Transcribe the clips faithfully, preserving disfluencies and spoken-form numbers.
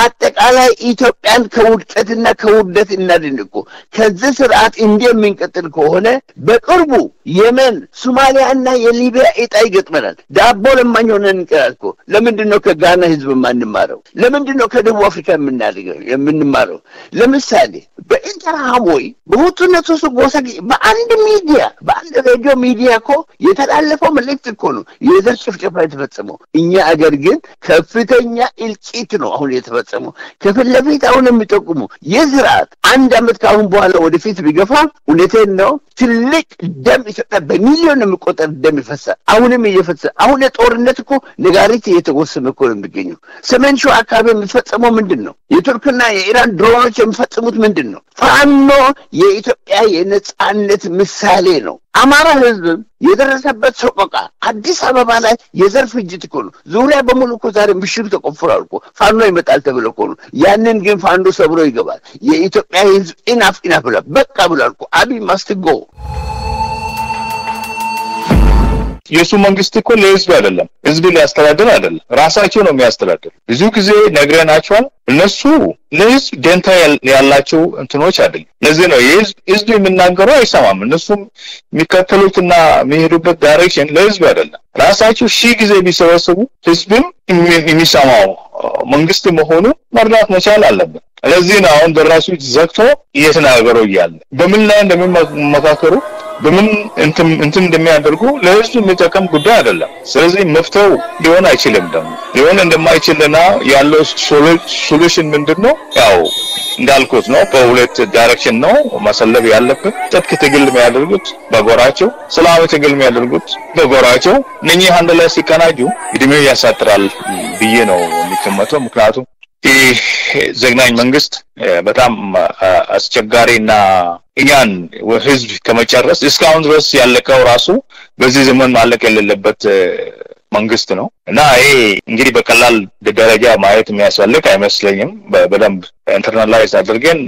አጠቃላይ ኢትዮጵያን ከውድቀትና ከውርደት እናድንቁ ከዚህ ስርዓት እንደምንቀጥል ከሆነ በቅርቡ የመን ሶማሊያና የሊቢያ እጣ ይገጥመናል ዳቦ ለማኝ ሆነን እንቀራልኩ ለምንድነው ከጋና ህዝብ ማንማረው ለምንድነው ከደቡብ አፍሪካ የምናደርገው የምንማረው ለምሳሌ በኢንተርሃሞይ በሁቱነቱ ጎሳ በአንድ ሚዲያ በአንድ ሬዲዮ ሚዲያ እኮ የተላለፈው መልእክት እኮ ነው የዘር ጭፍጨፋ የተፈጸመው እኛ አገር ግን ከፍተኛ እልቂት ነው አሁን የተፈጸመው ከፊት ለፊት አሁን የሚጠቁሙ የዝራት አንድ አመት ካሁን በኋላ ወደፊት ቢገፋ እውነቴን ነው ትልቅ ደም ይፈጣ በሚሊዮን የሚቆጠር ደም ይፈሳል አሁንም እየፈሰሰ አሁን የጦርነት እኮ ነጋሪት እየተጎሰመ እኮ ነው የሚገኘው ሰሜን ሸዋ አካባቢ የሚፈጸመው ምንድነው የቱርክና የኢራን ድሮኖች የሚፈጽሙት ምንድነው ፋኖ የኢትዮጵያ የነጻነት ምሳሌ ነው አማራ ህዝብ የደረሰበት ሰቆቃ አዲስ አበባ ላይ የዘር ፍጅት እኮ ነው ዙሪያ በሙሉ እኮ ዛሬ ምሽግ ተቆፍሯል እኮ ፋኖ ይመጣል ተብሎ እኮ ነው ያንን ግን ፋኖ ሰብሮ ይገባል የኢትዮጵያ ህዝብ ኢናፍ ኢናፍ ብላ በቃ ብሏል እኮ አብይ ማስተጎ የሱ መንግስት እኮ ለህዝብ አይደለም ህዝብ ሊያስተዳድር አይደለም ራሳቸው ነው የሚያስተዳድሩ ብዙ ጊዜ ነግረናቸዋል እነሱ ለህዝብ ደንታ ያላቸው እንትኖች አይደለም ለዚህ ነው የህዝብ ህዝብ የሚናገረው አይሰማም እነሱም የሚከተሉትና የሚሄዱበት ዳይሬክሽን ለህዝብ አይደለም ራሳቸው ሺ ጊዜ ቢሰበሰቡ ህዝብም የሚሰማው መንግስት መሆኑ መርዳት መቻል አለበት ለዚህ ነው አሁን ደራሱ ዘግቶ እየተናገረው ይያል በምን ላይ እንደሚመካከሩ በምን እንትን እንትን እንደሚያደርጉ ለህዝብ የሚጠቅም ጉዳይ አይደለም ስለዚህ መፍተው ሊሆን አይችልም ደግሞ ሊሆን እንደማይችልና ያለው ሶሉሽን ምንድነው ያው እንዳልኩት ነው በሁለት ዳይሬክሽን ነው ማሰለብ ያለበት ጥብቅ ትግል የሚያደርጉት በጎራቸው ሰላም ትግል የሚያደርጉት በጎራቸው እነኚህ አንድ ላይ ሲቀናጁ እድሜው ያሳጥራል ብዬ ነው የሚከመተው ምክንያቱም ይህ ዘግናኝ መንግስት በጣም አስቸጋሪና እኛን ህዝብ ከመጨረስ እስካሁን ድረስ ያለቀው ራሱ በዚህ ዘመን ማለቅ የሌለበት መንግስት ነው እና ይሄ እንግዲህ በቀላል ደረጃ ማየት የሚያስፈልግ አይመስለኝም በደንብ ኢንተርናላይዝ አድርገን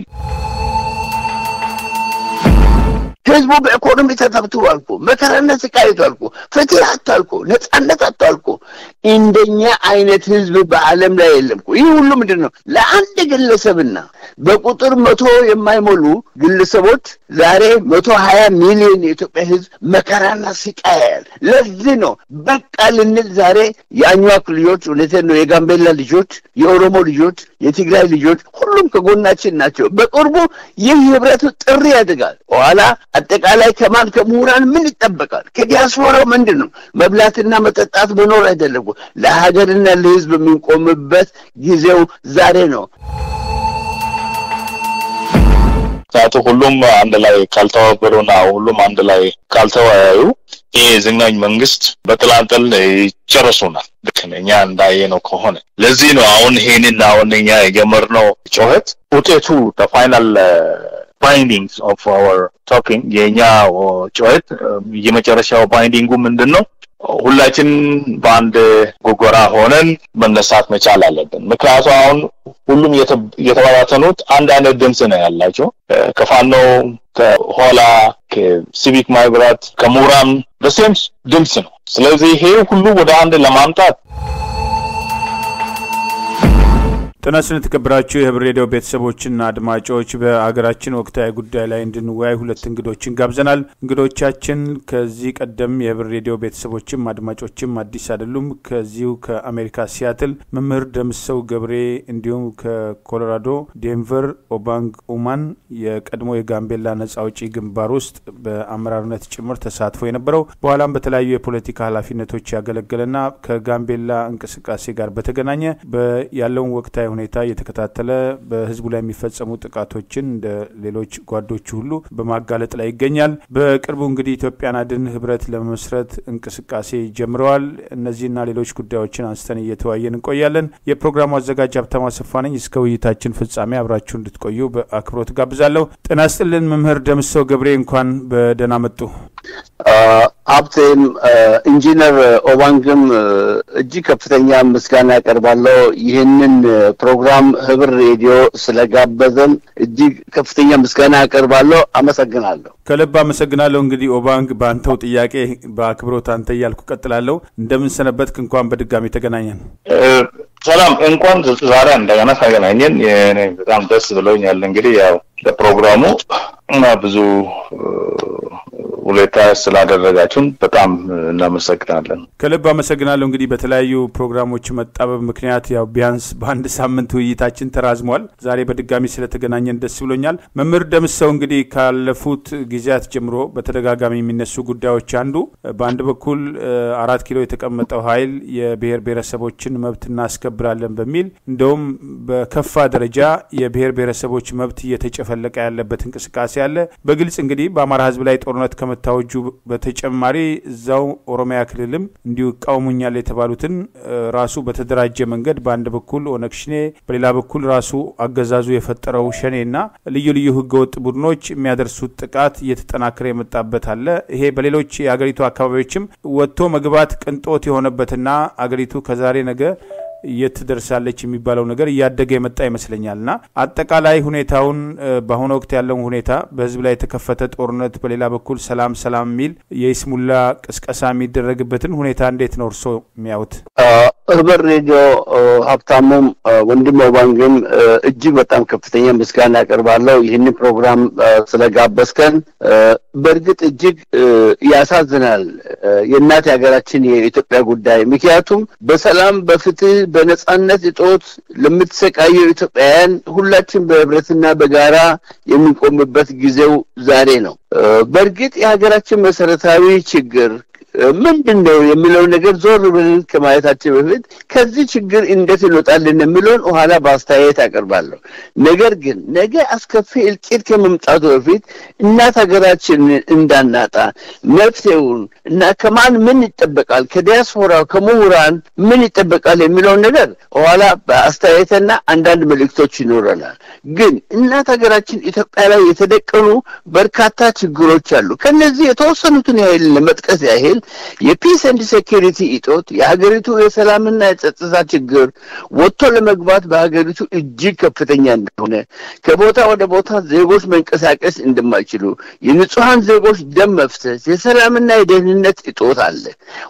ህዝቡ በኢኮኖሚ ተተብቷል እኮ መከራና ስቃይቷል እኮ ፍትህ አጥቷል እኮ ነጻነት አጥቷል እኮ እንደኛ አይነት ህዝብ በአለም ላይ የለም እኮ ይህ ሁሉ ምንድነው ለአንድ ግለሰብና በቁጥር መቶ የማይሞሉ ግለሰቦች ዛሬ መቶ ሀያ ሚሊዮን የኢትዮጵያ ህዝብ መከራና ስቃይ ለዚህ ነው በቃ ልንል ዛሬ ያኛው ልጆች እውነቴን ነው የጋምቤላ ልጆች የኦሮሞ ልጆች የትግራይ ልጆች ሁሉም ከጎናችን ናቸው በቅርቡ ይህ ህብረት ጥሪ ያደርጋል ኋላ አጠቃላይ ከማን ከሙራን ምን ይጠበቃል ከዲያስፖራው ምንድነው መብላትና መጠጣት መኖር አይደለም ለሀገርና ለህዝብ የሚቆምበት ጊዜው ዛሬ ነው ታቱ ሁሉም አንድ ላይ ካልተዋበሩና ሁሉም አንድ ላይ ካልተወያዩ የዘግናኝ መንግስት በጥላንጠል ይጨርሱናል ለከኛ እንዳየነው ከሆነ ለዚህ ነው አሁን ይሄንን አሁን እኛ የጀመርነው ጮህት ውጤቱ the final uh, bindings of our talking የኛ ጮህት የመጨረሻው ባይንዲንጉ ምንድነው ሁላችን በአንድ ጎጎራ ሆነን መነሳት መቻል አለብን ምክንያቱም አሁን ሁሉም የተባባተኑት አንድ አይነት ድምጽ ነው ያላቸው ከፋኖ ከሆላ ከሲቪክ ማይብራት ከሙራም በሴምስ ድምጽ ነው ስለዚህ ይሄ ሁሉ ወደ አንድ ለማምጣት ተናስነ ተከብራችሁ የህብር ሬዲዮ ቤተሰቦችና አድማጮች በአገራችን ወቅታዊ ጉዳይ ላይ እንድንወያይ ሁለት እንግዶችን ጋብዘናል እንግዶቻችን ከዚህ ቀደም የህብር ሬዲዮ ቤተሰቦችም አድማጮችም አዲስ አይደሉም ከዚሁ ከአሜሪካ ሲያትል መምህር ደምሰው ገብሬ እንዲሁም ከኮሎራዶ ዴንቨር ኦባንግ ኡማን የቀድሞ የጋምቤላ ነጻ አውጪ ግንባር ውስጥ በአመራርነት ጭምር ተሳትፎ የነበረው በኋላም በተለያዩ የፖለቲካ ኃላፊነቶች ያገለገለና ከጋምቤላ እንቅስቃሴ ጋር በተገናኘ በያለውን ወቅታዊ ሁኔታ የተከታተለ በህዝቡ ላይ የሚፈጸሙ ጥቃቶችን እንደ ሌሎች ጓዶቹ ሁሉ በማጋለጥ ላይ ይገኛል በቅርቡ እንግዲህ ኢትዮጵያን አድን ህብረት ለመመስረት እንቅስቃሴ ጀምረዋል እነዚህና ሌሎች ጉዳዮችን አንስተን እየተወያየን እንቆያለን የፕሮግራሙ አዘጋጅ ሀብታሙ አሰፋ ነኝ እስከ ውይይታችን ፍጻሜ አብራችሁ እንድትቆዩ በአክብሮት ጋብዛለሁ ጤና ይስጥልን መምህር ደምሰው ገብሬ እንኳን በደህና መጡ አብቴም ኢንጂነር ኦባንግም እጅ ከፍተኛ ምስጋና ያቀርባለሁ ይሄንን ፕሮግራም ህብር ሬዲዮ ስለጋበዘን እጅ ከፍተኛ ምስጋና ያቀርባለሁ አመሰግናለሁ ከልብ አመሰግናለሁ እንግዲህ ኦባንግ ባንተው ጥያቄ በአክብሮት አንተ ያልኩ ቀጥላለሁ እንደምን ሰነበትክ እንኳን በድጋሚ ተገናኘን ሰላም እንኳን ዛሬ እንደገና ታገናኘን የኔ በጣም ደስ ብሎኛል እንግዲህ ያው ለፕሮግራሙ እና ብዙ ሁለታ ስላደረጋችሁን በጣም እናመሰግናለን ከልብ አመሰግናለሁ እንግዲህ በተለያዩ ፕሮግራሞች መጣበብ ምክንያት ያው ቢያንስ በአንድ ሳምንት ውይይታችን ተራዝሟል ዛሬ በድጋሚ ስለተገናኘን ደስ ብሎኛል መምህር ደምሰው እንግዲህ ካለፉት ጊዜያት ጀምሮ በተደጋጋሚ የሚነሱ ጉዳዮች አንዱ በአንድ በኩል አራት ኪሎ የተቀመጠው ኃይል የብሔር ብሔረሰቦችን መብት እናስከብራለን በሚል እንደውም በከፋ ደረጃ የብሔር ብሔረሰቦች መብት እየተጨፈለቀ ያለበት እንቅስቃሴ አለ በግልጽ እንግዲህ በአማራ ህዝብ ላይ ጦርነት ከመታወጁ በተጨማሪ እዛው ኦሮሚያ ክልልም እንዲሁ ቃውሙኛል የተባሉትን ራሱ በተደራጀ መንገድ በአንድ በኩል ኦነክሽኔ በሌላ በኩል ራሱ አገዛዙ የፈጠረው ሸኔና ልዩ ልዩ ህገወጥ ቡድኖች የሚያደርሱት ጥቃት እየተጠናከረ የመጣበት አለ ይሄ በሌሎች የአገሪቱ አካባቢዎችም ወጥቶ መግባት ቅንጦት የሆነበትና አገሪቱ ከዛሬ ነገ እየተደርሳለች የሚባለው ነገር ያደገ የመጣ ይመስለኛልና አጠቃላይ ሁኔታውን በአሁኑ ወቅት ያለው ሁኔታ በህዝብ ላይ የተከፈተ ጦርነት በሌላ በኩል ሰላም ሰላም ሚል የይስሙላ ቅስቀሳ የሚደረግበትን ሁኔታ እንዴት ነው እርሶ የሚያዩት ህብር ሬዲዮ ሀብታሙም ወንድም ወባንግም እጅግ በጣም ከፍተኛ ምስጋና ያቀርባለሁ ይህን ፕሮግራም ስለጋበዝከን በርግጥ እጅግ ያሳዝናል የእናት ሀገራችን የኢትዮጵያ ጉዳይ ምክንያቱም በሰላም በፍትህ በነጻነት እጦት ለምትሰቃየው ኢትዮጵያውያን ሁላችን በህብረትና በጋራ የሚቆምበት ጊዜው ዛሬ ነው በርግጥ የሀገራችን መሰረታዊ ችግር ምንድነው የሚለው ነገር ዞር ብለን ከማየታችን በፊት ከዚህ ችግር እንዴት እንወጣለን የሚለውን ኋላ በአስተያየት አቀርባለሁ ነገር ግን ነገ አስከፊ እልቂት ከመምጣቱ በፊት እናት ሀገራችን እንዳናጣ መፍትሄውን እና ከማን ምን ይጠበቃል ከዲያስፖራው ከምሁራን ምን ይጠበቃል የሚለው ነገር ኋላ በአስተያየትና አንዳንድ መልእክቶች ይኖረናል ግን እናት ሀገራችን ኢትዮጵያ ላይ የተደቀኑ በርካታ ችግሮች አሉ ከነዚህ የተወሰኑትን ያህል ለመጥቀስ ያህል የፒስ ኤንድ ሴኩሪቲ እጦት የሀገሪቱ የሰላምና የጸጥታ ችግር ወጥቶ ለመግባት በሀገሪቱ እጅግ ከፍተኛ እንደሆነ ከቦታ ወደ ቦታ ዜጎች መንቀሳቀስ እንደማይችሉ የንጹሃን ዜጎች ደም መፍሰስ የሰላምና የደህንነት እጦት አለ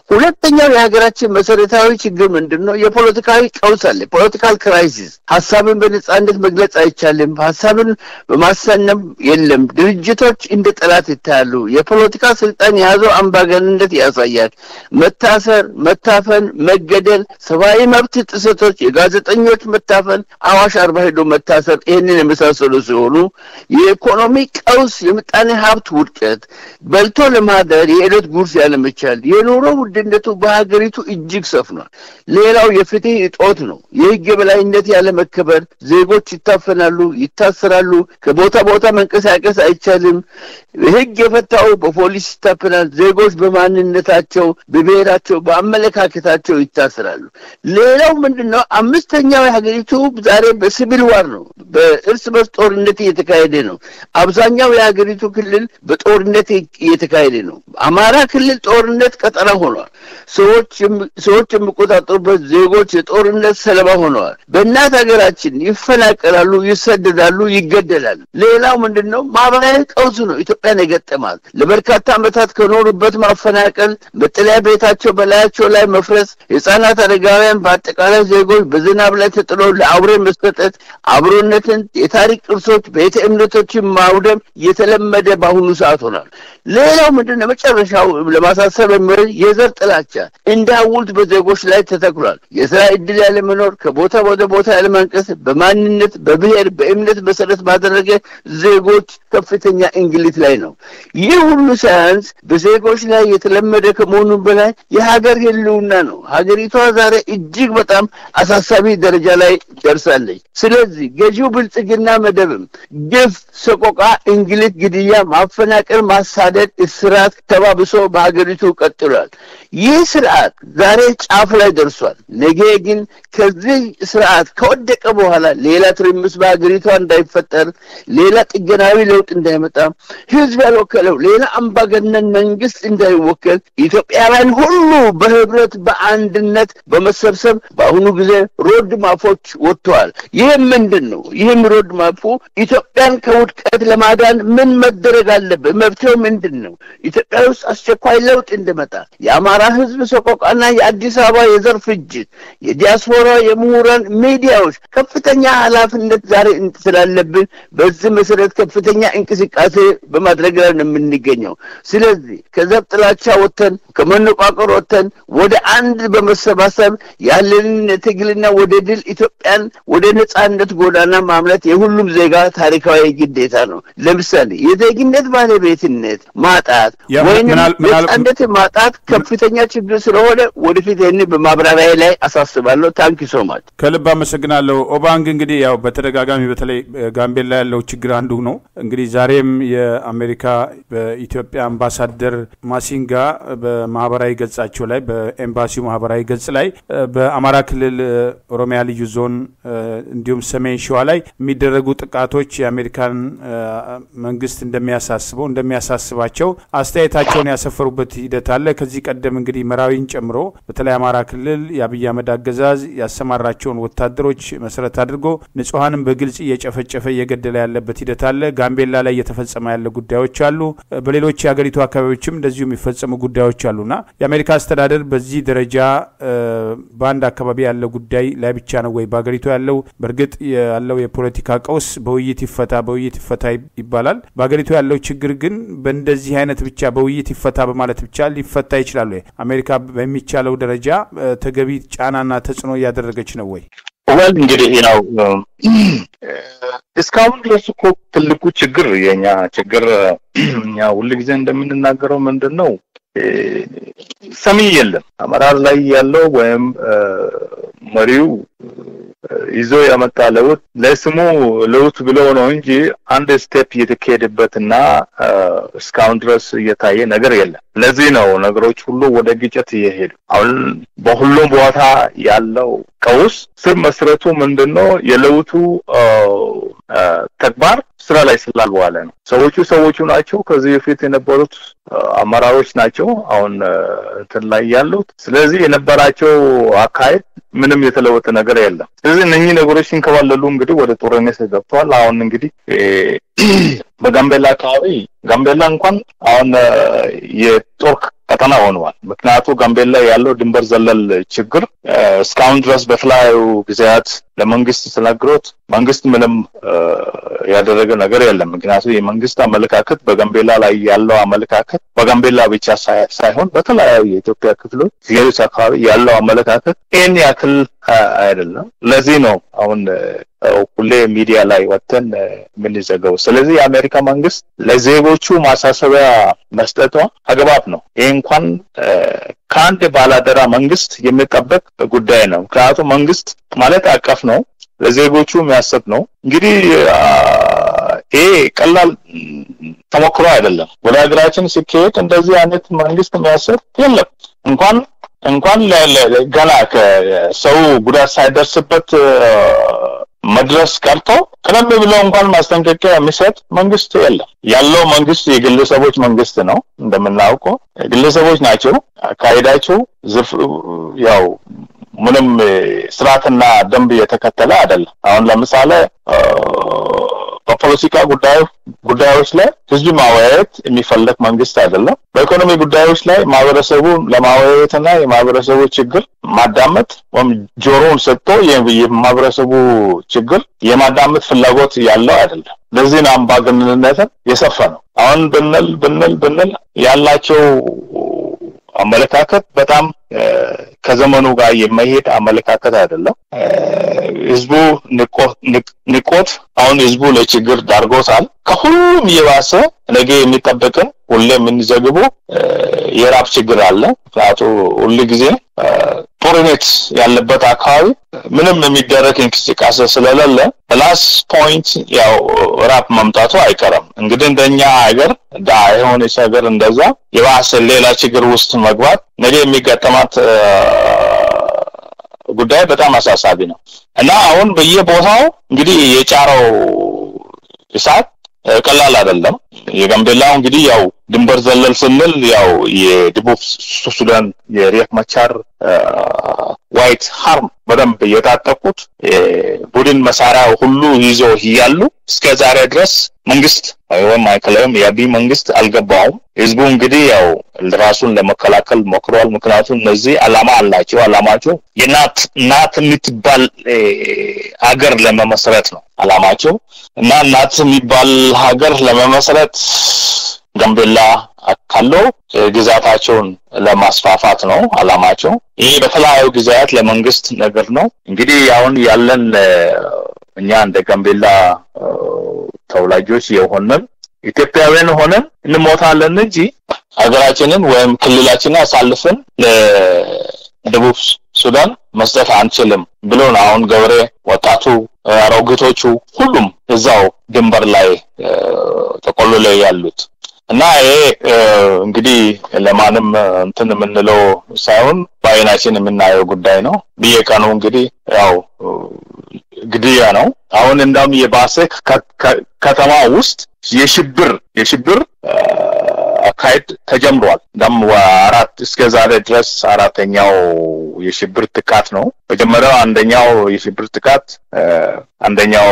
ሁለተኛው የሀገራችን መሰረታዊ ችግር ምንድነው የፖለቲካዊ ቀውስ አለ ፖለቲካል ክራይሲስ ሐሳብን በነጻነት መግለጽ አይቻልም ሐሳብን በማሰነም የለም ድርጅቶች እንደ ጠላት ይታያሉ የፖለቲካ ስልጣን የያዘው አምባገነንነት ያሳያል መታሰር መታፈን መገደል ሰብአዊ መብት ጥሰቶች የጋዜጠኞች መታፈን አዋሽ አርባ ሄዶ መታሰር ይሄንን የመሳሰሉ ሲሆኑ የኢኮኖሚ ቀውስ የምጣኔ ሀብት ውድቀት በልቶ ለማደር የዕለት ጉርስ ያለመቻል የኑሮ ውድነቱ በሀገሪቱ እጅግ ሰፍኗል ሌላው የፍትህ እጦት ነው የህግ የበላይነት ያለመከበር ዜጎች ይታፈናሉ ይታሰራሉ ከቦታ ቦታ መንቀሳቀስ አይቻልም ህግ የፈታው በፖሊስ ይታፈናል ዜጎች በማንነታቸው በብሔራቸው በአመለካከታቸው ይታሰራሉ ሌላው ምንድነው አምስተኛው የሀገሪቱ ዛሬ በሲቪል ዋር ነው በእርስ በርስ ጦርነት እየተካሄደ ነው አብዛኛው የሀገሪቱ ክልል በጦርነት እየተካሄደ ነው አማራ ክልል ጦርነት ቀጠና ሆኗል ሰዎች ሰዎች የሚቆጣጠሩበት ዜጎች የጦርነት ሰለባ ሆነዋል በእናት ሀገራችን ይፈናቀላሉ ይሰደዳሉ ይገደላሉ ሌላው ምንድነው ማህበራዊ ቀውስ ነው ኢትዮጵያ ነገጠማት ለበርካታ ዓመታት ከኖሩበት ማፈናቀል በጥላ ቤታቸው በላያቸው ላይ መፍረስ ህፃናት አረጋውያን በአጠቃላይ ዜጎች በዝናብ ላይ ተጥለው ለአውሬ መስጠት አብሮነትን የታሪክ ቅርሶች ቤተ እምነቶችን ማውደም የተለመደ በአሁኑ ሰዓት ሆኗል ሌላው ምንድነው መጨረሻው ለማሳሰብ የሚል የዘር ጥላቻ እንዳውልት በዜጎች ላይ ተተክሏል የሥራ ዕድል ያለ መኖር ከቦታ ወደ ቦታ ያለ መንቀስ በማንነት በብሔር በእምነት መሰረት ባደረገ ዜጎች ከፍተኛ እንግሊት ላይ ነው ይህ ሁሉ ሳይንስ በዜጎች ላይ የተለመደ ከመሆኑ በላይ የሀገር ህልውና ነው ሀገሪቷ ዛሬ እጅግ በጣም አሳሳቢ ደረጃ ላይ ደርሳለች ስለዚህ ገዢው ብልጽግና መደብም ግፍ ሰቆቃ እንግሊት ግድያ ማፈናቀል ማሳደድ እስራት ተባብሶ በሀገሪቱ ቀጥሏል ይህ ስርዓት ዛሬ ጫፍ ላይ ደርሷል ነገ ግን ከዚህ ስርዓት ከወደቀ በኋላ ሌላ ትርምስ በሀገሪቷ እንዳይፈጠር ሌላ ጥገናዊ ለውጥ እንዳይመጣ ህዝብ ያልወከለው ሌላ አምባገነን መንግስት እንዳይወከል ኢትዮጵያውያን ሁሉ በህብረት በአንድነት በመሰብሰብ በአሁኑ ጊዜ ሮድ ማፎች ወጥተዋል ይህ ምንድነው ይህም ሮድ ማፉ ኢትዮጵያን ከውድቀት ለማዳን ምን መደረግ አለበት መብቴው ምንድነው ምንድነው? ኢትዮጵያ ውስጥ አስቸኳይ ለውጥ እንዲመጣ የአማራ ህዝብ ሰቆቃና የአዲስ አበባ የዘር ፍጅት የዲያስፖራ የምሁራን ሚዲያዎች ከፍተኛ ኃላፊነት ዛሬ ስላለብን በዚህ መሰረት ከፍተኛ እንቅስቃሴ በማድረግ ላይ ነው የምንገኘው። ስለዚህ ከዘር ጥላቻ ወጥተን ከመነቋቆር ወጥተን ወደ አንድ በመሰባሰብ ያለንን ትግልና ወደ ድል ኢትዮጵያን ወደ ነጻነት ጎዳና ማምለት የሁሉም ዜጋ ታሪካዊ ግዴታ ነው። ለምሳሌ የዜግነት ባለቤትነት ማጣት ወይንም ነጻነት ማጣት ከፍተኛ ችግር ስለሆነ ወደፊት ይህን በማብራሪያ ላይ አሳስባለሁ። ታንኪ ሶ ማች። ከልብ አመሰግናለሁ። ኦባንግ እንግዲህ ያው በተደጋጋሚ በተለይ ጋምቤላ ያለው ችግር አንዱ ነው። እንግዲህ ዛሬም የአሜሪካ በኢትዮጵያ አምባሳደር ማሲንጋ በማህበራዊ ገጻቸው ላይ በኤምባሲው ማህበራዊ ገጽ ላይ በአማራ ክልል ኦሮሚያ ልዩ ዞን እንዲሁም ሰሜን ሸዋ ላይ የሚደረጉ ጥቃቶች የአሜሪካን መንግስት እንደሚያሳስበው እንደሚያሳስባቸው አስተያየታቸውን ያሰፈሩበት ሂደት አለ። ከዚህ ቀደም እንግዲህ መራዊን ጨምሮ በተለይ አማራ ክልል የአብይ አህመድ አገዛዝ ያሰማራቸውን ወታደሮች መሰረት አድርጎ ንጹሃንን በግልጽ እየጨፈጨፈ እየገደለ ያለበት ሂደት አለ። ጋምቤላ ላይ እየተፈጸመ ያለ ጉዳዮች አሉ። በሌሎች የሀገሪቱ አካባቢዎችም እንደዚሁ የሚፈጸሙ ጉዳዮች አሉና የአሜሪካ አስተዳደር በዚህ ደረጃ በአንድ አካባቢ ያለው ጉዳይ ላይ ብቻ ነው ወይ በሀገሪቱ ያለው በርግጥ ያለው የፖለቲካ ቀውስ በውይይት ይፈታ በውይይት ይፈታ ይባላል። በሀገሪቱ ያለው ችግር ግን በእንደዚህ አይነት ብቻ በውይይት ይፈታ በማለት ብቻ ሊፈታ ይችላል ወይ? አሜሪካ በሚቻለው ደረጃ ተገቢ ጫናና ተጽዕኖ ያደረገች ነው ወይ? ወል እንግዲህ ነው እስካሁን ድረስ እኮ ትልቁ ችግር የኛ ችግር እኛ ሁሉ ጊዜ እንደምንናገረው ምንድነው ሰሚ የለም። አመራር ላይ ያለው ወይም መሪው ይዞ ያመጣ ለውጥ ለስሙ ለውጥ ብሎ ነው እንጂ አንድ ስቴፕ እየተካሄደበትና እስካሁን ድረስ እየታየ ነገር የለም። ለዚህ ነው ነገሮች ሁሉ ወደ ግጭት እየሄዱ አሁን በሁሉም ቦታ ያለው ቀውስ ስር መሰረቱ ምንድነው? የለውጡ ተግባር ስራ ላይ ስላልዋለ ነው። ሰዎቹ ሰዎቹ ናቸው። ከዚህ በፊት የነበሩት አመራሮች ናቸው አሁን እንትን ላይ ያሉት። ስለዚህ የነበራቸው አካሄድ ምንም የተለወጠ ነገር የለም። ስለዚህ እነኚህ ነገሮች ሲንከባለሉ እንግዲህ ወደ ጦርነት ገብተዋል። አሁን እንግዲህ በጋምቤላ አካባቢ ጋምቤላ እንኳን አሁን የጦር ቀጠና ሆኗል። ምክንያቱም ጋምቤላ ያለው ድንበር ዘለል ችግር እስካሁን ድረስ በተለያዩ ጊዜያት ለመንግስት ተነግሮት መንግስት ምንም ያደረገ ነገር የለም። ምክንያቱም የመንግስት አመለካከት በጋምቤላ ላይ ያለው አመለካከት በጋምቤላ ብቻ ሳይሆን በተለያዩ የኢትዮጵያ ክፍሎች ሌሎች አካባቢ ያለው አመለካከት ይህን ያክል አይደለም። ለዚህ ነው አሁን ሁሌ ሚዲያ ላይ ወጥተን የምንዘገበው። ስለዚህ የአሜሪካ መንግስት ለዜጎቹ ማሳሰቢያ መስጠቷ አግባብ ነው። ይሄ እንኳን ከአንድ ባላደራ መንግስት የሚጠበቅ ጉዳይ ነው። ምክንያቱም መንግስት ማለት አቀፍ ነው፣ ለዜጎቹ የሚያስብ ነው። እንግዲህ ይሄ ቀላል ተሞክሮ አይደለም። ወደ ሀገራችን ሲካሄድ እንደዚህ አይነት መንግስት የሚያስብ የለም። እንኳን እንኳን ገና ከሰው ጉዳት ሳይደርስበት መድረስ ቀርቶ ቀደም ብሎ እንኳን ማስጠንቀቂያ የሚሰጥ መንግስት የለም። ያለው መንግስት የግለሰቦች መንግስት ነው። እንደምናውቀው ግለሰቦች ናቸው። አካሄዳቸው ያው ምንም ስርዓትና ደንብ የተከተለ አይደለም። አሁን ለምሳሌ በፖለቲካ ጉዳይ ጉዳዮች ላይ ህዝብ ማወያየት የሚፈልግ መንግስት አይደለም። በኢኮኖሚ ጉዳዮች ላይ ማህበረሰቡ ለማወያየትና የማህበረሰቡ ችግር ማዳመጥ ወይም ጆሮውን ሰጥቶ የማህበረሰቡ ችግር የማዳመጥ ፍላጎት ያለው አይደለም። ለዚህ ነው አምባገነንነት የሰፈነው። አሁን ብንል ብንል ብንል ያላቸው አመለካከት በጣም ከዘመኑ ጋር የማይሄድ አመለካከት አይደለም። ህዝቡ ንቆት አሁን ህዝቡ ለችግር ዳርጎታል። ከሁሉም የባሰ ነገ የሚጠበቅን ሁሌ የምንዘግበው የራብ ችግር አለ። ምክንያቱም ሁሉ ጊዜ ጦርነት ያለበት አካባቢ ምንም የሚደረግ እንቅስቃሴ ስለሌለ ፕላስ ፖይንት ያው ራብ መምጣቱ አይቀርም። እንግዲህ እንደኛ ሀገር ዳ የሆነ ሀገር እንደዛ የባሰ ሌላ ችግር ውስጥ መግባት ነገ የሚገጠማት ጉዳይ በጣም አሳሳቢ ነው እና አሁን በየቦታው እንግዲህ የጫረው እሳት ቀላል አይደለም። የጋምቤላው እንግዲህ ያው ድንበር ዘለል ስንል ያው የደቡብ ሱዳን የሪያክ ማቻር ዋይት ሃርም በደንብ የታጠቁት ቡድን መሳሪያ ሁሉ ይዞ ይያሉ እስከ ዛሬ ድረስ መንግስት ወይም ማይከለም ያቢ መንግስት አልገባውም። ህዝቡ እንግዲህ ያው ራሱን ለመከላከል ሞክሯል። ምክንያቱም እነዚህ አላማ አላቸው። አላማቸው የናት ናት የምትባል ሀገር ለመመስረት ነው አላማቸው እና ናት የሚባል ሀገር ለመመስረት ጋምቤላ አካሎ ግዛታቸውን ለማስፋፋት ነው አላማቸው። ይሄ በተለያዩ ጊዜያት ለመንግስት ነገር ነው። እንግዲህ አሁን ያለን እኛ እንደ ጋምቤላ ተወላጆች የሆነን ኢትዮጵያውያን ሆነን እንሞታለን እንጂ ሀገራችንን ወይም ክልላችንን አሳልፈን ለደቡብ ሱዳን መስጠት አንችልም ብሎ ነው አሁን ገበሬ ወጣቱ አሮጊቶቹ ሁሉም እዛው ድንበር ላይ ተቆልለው ያሉት እና ይሄ እንግዲህ ለማንም እንትን ምንለው ሳይሆን ባይናችን የምናየው ጉዳይ ነው። በየቀኑ እንግዲህ ያው ግድያ ነው። አሁን እንደውም የባሰ ከተማ ውስጥ የሽብር የሽብር አካሄድ ተጀምሯል። እንደውም አራት እስከ ዛሬ ድረስ አራተኛው የሽብር ጥቃት ነው። መጀመሪያው አንደኛው የሽብር ጥቃት አንደኛው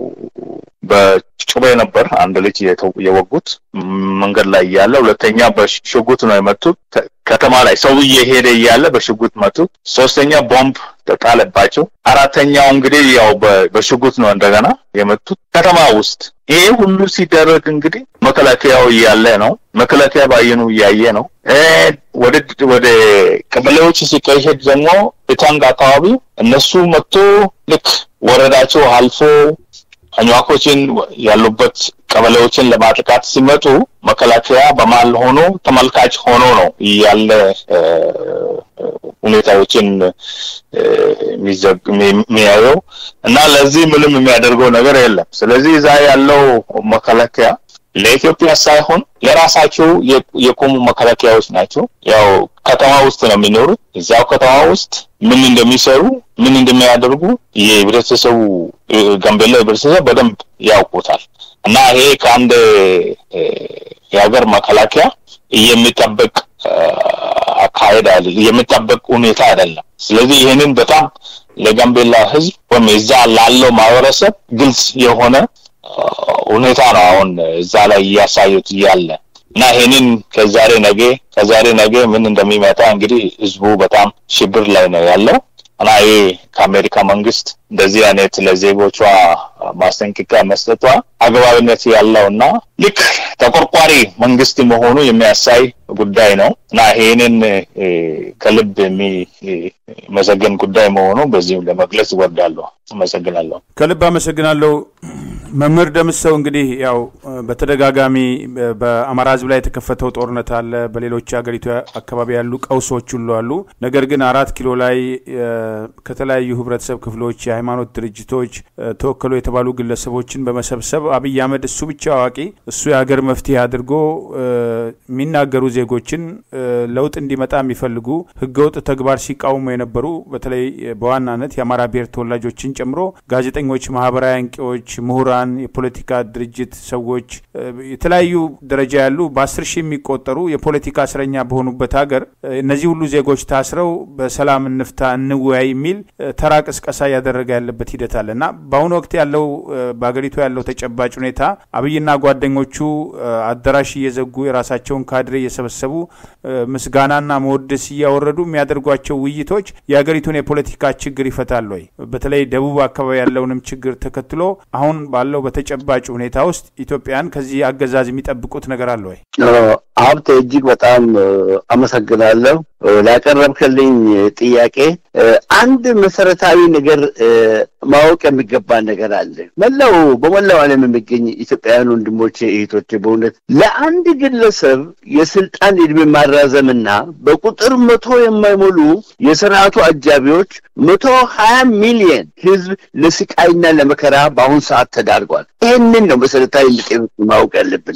በጩቤ ነበር አንድ ልጅ የወጉት መንገድ ላይ ያለ፣ ሁለተኛ በሽጉጥ ነው የመቱት ከተማ ላይ ሰው እየሄደ ያለ በሽጉጥ መቱት፣ ሶስተኛ ቦምብ ተጣለባቸው፣ አራተኛው እንግዲህ ያው በሽጉጥ ነው እንደገና የመቱት ከተማ ውስጥ። ይሄ ሁሉ ሲደረግ እንግዲህ መከላከያው ያለ ነው። መከላከያ ባየኑ ያየ ነው። ወደ ወደ ቀበሌዎች ሲቀየድ ደግሞ በታንጋ አካባቢ እነሱ መጥቶ ልክ ወረዳቸው አልፎ አኛኮችን ያሉበት ቀበሌዎችን ለማጥቃት ሲመጡ መከላከያ በማል ሆኖ ተመልካች ሆኖ ነው ያለ ሁኔታዎችን የሚያየው እና ለዚህ ምንም የሚያደርገው ነገር የለም። ስለዚህ እዛ ያለው መከላከያ ለኢትዮጵያ ሳይሆን ለራሳቸው የቆሙ መከላከያዎች ናቸው። ያው ከተማ ውስጥ ነው የሚኖሩት። እዛው ከተማ ውስጥ ምን እንደሚሰሩ ምን እንደሚያደርጉ የህብረተሰቡ ጋምቤላ ህብረተሰብ በደንብ ያውቁታል እና ይሄ ከአንድ የሀገር መከላከያ የሚጠበቅ አካሄድ አለ የሚጠበቅ ሁኔታ አይደለም። ስለዚህ ይሄንን በጣም ለጋምቤላ ህዝብ ወይም እዛ ላለው ማህበረሰብ ግልጽ የሆነ ሁኔታ ነው አሁን እዛ ላይ ያሳዩት ያለ እና ይሄንን ከዛሬ ነገ ከዛሬ ነገ ምን እንደሚመጣ እንግዲህ ህዝቡ በጣም ሽብር ላይ ነው ያለው እና ይሄ ከአሜሪካ መንግስት እንደዚህ አይነት ለዜጎቿ ማስጠንቀቂያ መስጠቷ አግባብነት ያለውና ልክ ተቆርቋሪ መንግስት መሆኑ የሚያሳይ ጉዳይ ነው እና ይሄንን ከልብ የሚመሰገን ጉዳይ መሆኑ በዚህ ለመግለጽ ወዳለሁ። አመሰግናለሁ። ከልብ አመሰግናለሁ። መምህር ደምሰው እንግዲህ ያው በተደጋጋሚ በአማራ ህዝብ ላይ የተከፈተው ጦርነት አለ፣ በሌሎች ሀገሪቱ አካባቢ ያሉ ቀውሶች ሁሉ አሉ። ነገር ግን አራት ኪሎ ላይ ከተለያዩ ህብረተሰብ ክፍሎች የሃይማኖት ድርጅቶች ተወከሉ የተባሉ ግለሰቦችን በመሰብሰብ አብይ አህመድ እሱ ብቻ አዋቂ እሱ የሀገር መፍትሄ አድርጎ የሚናገሩ ዜጎችን ለውጥ እንዲመጣ የሚፈልጉ ህገወጥ ተግባር ሲቃወሙ የነበሩ በተለይ በዋናነት የአማራ ብሔር ተወላጆችን ጨምሮ ጋዜጠኞች፣ ማህበራዊ አንቂዎች፣ ምሁራን፣ የፖለቲካ ድርጅት ሰዎች የተለያዩ ደረጃ ያሉ በአስር ሺህ የሚቆጠሩ የፖለቲካ እስረኛ በሆኑበት ሀገር እነዚህ ሁሉ ዜጎች ታስረው በሰላም እንፍታ እንወያይ የሚል ተራቅስቀሳ ያደረገ ያለበት ሂደት አለና በአሁኑ ወቅት ያለው በአገሪቱ ያለው ተጨባጭ ሁኔታ አብይና ጓደኞቹ አደራሽ እየዘጉ የራሳቸውን ካድሬ እየሰበሰቡ ምስጋናና መወደስ እያወረዱ የሚያደርጓቸው ውይይቶች የአገሪቱን የፖለቲካ ችግር ይፈታሉ ወይ? በተለይ ደቡብ አካባቢ ያለውንም ችግር ተከትሎ አሁን ባለው በተጨባጭ ሁኔታ ውስጥ ኢትዮጵያን ከዚህ አገዛዝ የሚጠብቁት ነገር አለ ወይ? ሀብቴ እጅግ በጣም አመሰግናለሁ ላቀረብከልኝ ጥያቄ። አንድ መሰረታዊ ነገር ማወቅ የሚገባ ነገር አለ። መላው በመላው ዓለም የሚገኝ ኢትዮጵያውያን ወንድሞቼ እህቶቼ በእውነት ለአንድ ግለሰብ የስልጣን እድሜ ማራዘምና በቁጥር መቶ የማይሞሉ የሥርዓቱ አጃቢዎች መቶ ሀያ ሚሊዮን ህዝብ ለስቃይና ለመከራ በአሁን ሰዓት ተዳርጓል። ይሄንን ነው መሰረታዊ ነገር ማወቅ ያለብን።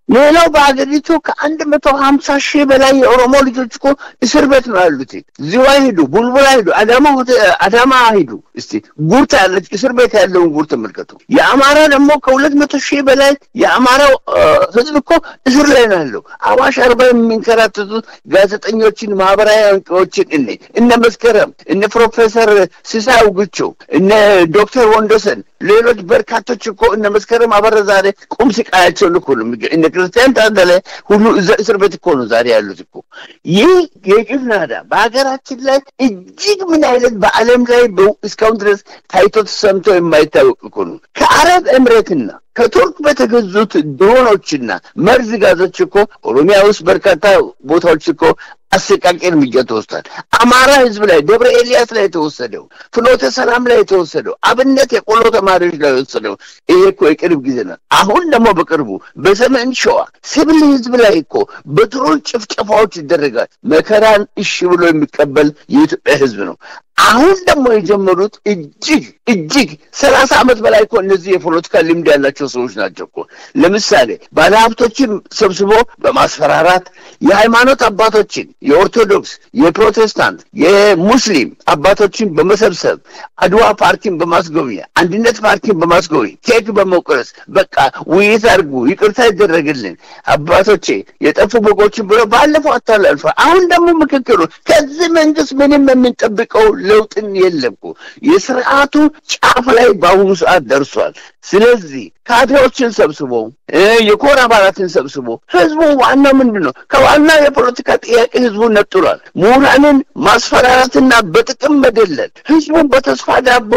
ሌላው በአገሪቱ ከአንድ መቶ ሀምሳ ሺህ በላይ የኦሮሞ ልጆች እኮ እስር ቤት ነው ያሉት። ዝዋይ ሂዱ፣ ቡልቡላ ሂዱ፣ አዳማ አዳማ ሂዱ። እስቲ ጉርታ ያለች እስር ቤት ያለውን ጉር ተመልከቱ። የአማራ ደግሞ ከሁለት መቶ ሺህ በላይ የአማራው ህዝብ እኮ እስር ላይ ነው ያለው። አዋሽ አርባ የሚንከራተቱት ጋዜጠኞችን፣ ማህበራዊ አንቂዎችን እነ እነ መስከረም እነ ፕሮፌሰር ሲሳይ ጉቾ እነ ዶክተር ወንዶሰን ሌሎች በርካቶች እኮ እነ መስከረም አበረ ዛሬ ቁም ስቃያቸው እኮ ነው የሚገኝ። እነ ክርስቲያን ታደለ ሁሉ እስር ቤት እኮ ነው ዛሬ ያሉት እኮ። ይህ የግፍ ናዳ በሀገራችን ላይ እጅግ ምን አይነት በዓለም ላይ እስካሁን ድረስ ታይቶ ተሰምቶ የማይታወቅ እኮ ነው። ከአረብ ኤምሬትና ከቱርክ በተገዙት ድሮኖችና መርዝ ጋዞች እኮ ኦሮሚያ ውስጥ በርካታ ቦታዎች እኮ አሰቃቂ እርምጃ ተወስዷል። አማራ ህዝብ ላይ ደብረ ኤልያስ ላይ የተወሰደው፣ ፍኖተ ሰላም ላይ የተወሰደው፣ አብነት የቆሎ ተማሪዎች ላይ የተወሰደው ይሄ እኮ የቅርብ ጊዜ ነው። አሁን ደግሞ በቅርቡ በሰሜን ሸዋ ሲቪል ህዝብ ላይ እኮ በድሮን ጭፍጨፋዎች ይደረጋል። መከራን እሺ ብሎ የሚቀበል የኢትዮጵያ ህዝብ ነው። አሁን ደግሞ የጀመሩት እጅግ እጅግ ሰላሳ ዓመት በላይ እኮ እነዚህ የፖለቲካ ልምድ ያላቸው ሰዎች ናቸው እኮ። ለምሳሌ ባለሀብቶችን ሰብስቦ በማስፈራራት የሃይማኖት አባቶችን የኦርቶዶክስ፣ የፕሮቴስታንት፣ የሙስሊም አባቶችን በመሰብሰብ አድዋ ፓርቲን በማስጎብኘት አንድነት ፓርቲን በማስጎብኘት ኬክ በመቁረስ በቃ ውይይት አድርጉ፣ ይቅርታ ይደረግልን አባቶቼ የጠፉ በጎችን ብሎ ባለፈው አታላልፈ። አሁን ደግሞ ምክክሩ ከዚህ መንግስት ምንም የምንጠብቀው ለውጥን የለም እኮ። የስርዓቱ ጫፍ ላይ በአሁኑ ሰዓት ደርሷል። ስለዚህ ካድሬዎችን ሰብስቦ የኮር አባላትን ሰብስቦ ህዝቡ ዋናው ምንድነው? ከዋና የፖለቲካ ጥያቄ ህዝቡን ነጥሏል። ምሁራንን ማስፈራራትና በጥቅም መደለል ህዝቡን በተስፋ ዳቦ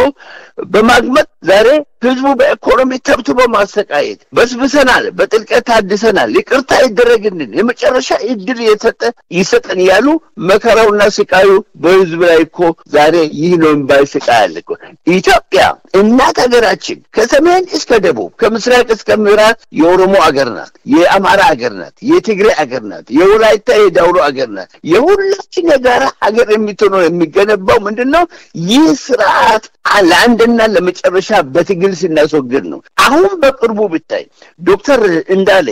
በማግመጥ ዛሬ ህዝቡ በኢኮኖሚ ተብትቦ ማሰቃየት፣ በስብሰናል፣ በጥልቀት ታድሰናል፣ ይቅርታ ይደረግልን፣ የመጨረሻ እድል የሰጠ ይሰጠን ያሉ መከራውና ስቃዩ በህዝብ ላይ እኮ ዛሬ ይህ ነው ባይሰቃያል እኮ። ኢትዮጵያ እናት ሀገራችን ከሰሜን እስከ ደቡብ ከምስራቅ እስከ ምዕራብ የኦሮሞ አገር ናት፣ የአማራ አገር ናት፣ የትግራይ አገር ናት፣ የወላይታ የዳውሮ አገር ናት። የሁላችን የጋራ ሀገር የምትሆነው የሚገነባው ምንድነው? ይህ ስርዓት ለአንድና ለመጨረሻ በትግል ሲናስወግድ ነው። አሁን በቅርቡ ብታይ ዶክተር እንዳለ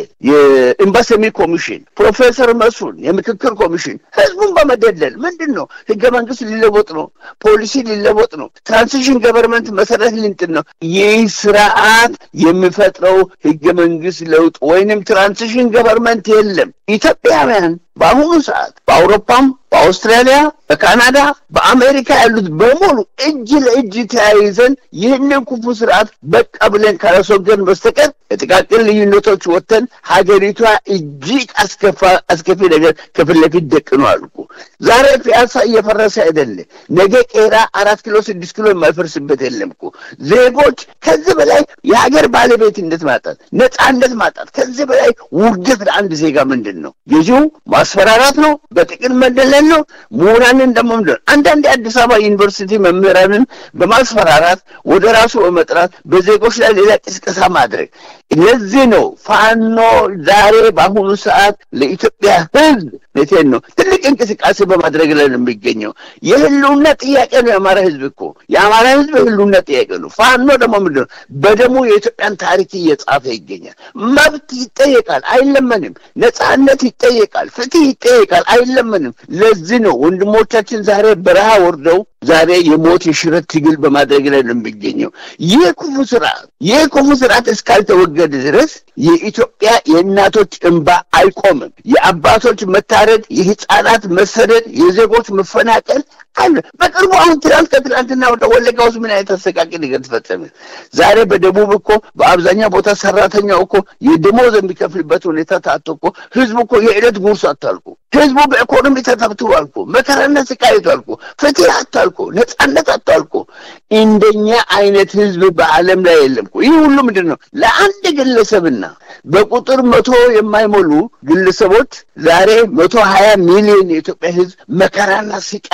የኤምባሲ ኮሚሽን፣ ፕሮፌሰር መስፍን የምክክር ኮሚሽን ህዝቡን በመደለል ምንድነው ህገ መንግስት ሊለወጥ ነው፣ ፖሊሲ ሊለወጥ ነው፣ ትራንዚሽን ገቨርንመንት መሰረት ሊንጥን ነው። ይህ ስርዓት የሚፈጥረው ህገ መንግስት ለውጥ ወይንም ትራንዚሽን ገቨርንመንት የለም። ኢትዮጵያውያን በአሁኑ ሰዓት በአውሮፓም በአውስትራሊያ በካናዳ በአሜሪካ ያሉት በሙሉ እጅ ለእጅ ተያይዘን ይህንን ክፉ ስርዓት በቃ ብለን ካላስወገድን በስተቀር የጥቃቅን ልዩነቶች ወጥተን ሀገሪቷ እጅግ አስከፋ አስከፊ ነገር ከፊት ለፊት ደቅኗል እኮ። ዛሬ ፒያሳ እየፈረሰ አይደለ፣ ነገ ቄራ አራት ኪሎ ስድስት ኪሎ የማይፈርስበት የለም እኮ። ዜጎች ከዚህ በላይ የሀገር ባለቤትነት ማጣት፣ ነፃነት ማጣት ከዚህ በላይ ውርደት ለአንድ ዜጋ ምንድን ነው? ገዢው ማስፈራራት ነው፣ በጥቅም መደለል ነው። ምሁራንን ደግሞ አንዳንድ የአዲስ አበባ ዩኒቨርሲቲ መምህራንን በማስፈራራት ወደ ራሱ በመጥራት በዜጎች ላይ ሌላ ቅስቀሳ ማድረግ። ለዚህ ነው ፋኖ ዛሬ በአሁኑ ሰዓት ለኢትዮጵያ ህዝብ ለቴን ነው ትልቅ እንቅስቃሴ በማድረግ ላይ ነው የሚገኘው። የህልውና ጥያቄ ነው የአማራ ህዝብ እኮ። የአማራ ህዝብ ህልውና ጥያቄ ነው። ፋኖ ደግሞ ምንድነው? በደሙ የኢትዮጵያን ታሪክ እየጻፈ ይገኛል። መብት ይጠየቃል፣ አይለመንም። ነፃነት ይጠየቃል፣ ፍትህ ይጠየቃል፣ አይለመንም። ለዚህ ነው ወንድሞቻችን ዛሬ በረሃ ወርደው ዛሬ የሞት የሽረት ትግል በማድረግ ላይ ነው የሚገኘው። ይህ ክፉ ስርዓት ይህ ክፉ ስርዓት እስካልተወገደ ድረስ የኢትዮጵያ የእናቶች እንባ አይቆምም። የአባቶች መታረድ፣ የህፃናት መሰደድ፣ የዜጎች መፈናቀል አለ። በቅርቡ አሁን ትላንት ከትላንትና ወደ ወለጋ ውስጥ ምን አይነት አሰቃቂ ነገር ተፈጸመ? ዛሬ በደቡብ እኮ በአብዛኛው ቦታ ሰራተኛው እኮ የደሞዝ የሚከፍልበት ሁኔታ ታጥቶ እኮ ህዝቡ እኮ የዕለት ጉርስ አጣልኩ። ህዝቡ በኢኮኖሚ ተተብትቧል እኮ፣ መከራና ስቃይቷል እኮ፣ ፍትህ አጣል እኮ፣ ነፃነት አጣል እኮ። እንደኛ አይነት ህዝብ በአለም ላይ የለም እኮ። ይህ ሁሉ ምንድነው? ለአንድ ግለሰብና በቁጥር መቶ የማይሞሉ ግለሰቦች ዛሬ መቶ ሀያ ሚሊዮን የኢትዮጵያ ህዝብ መከራና ስቃይ ያያል።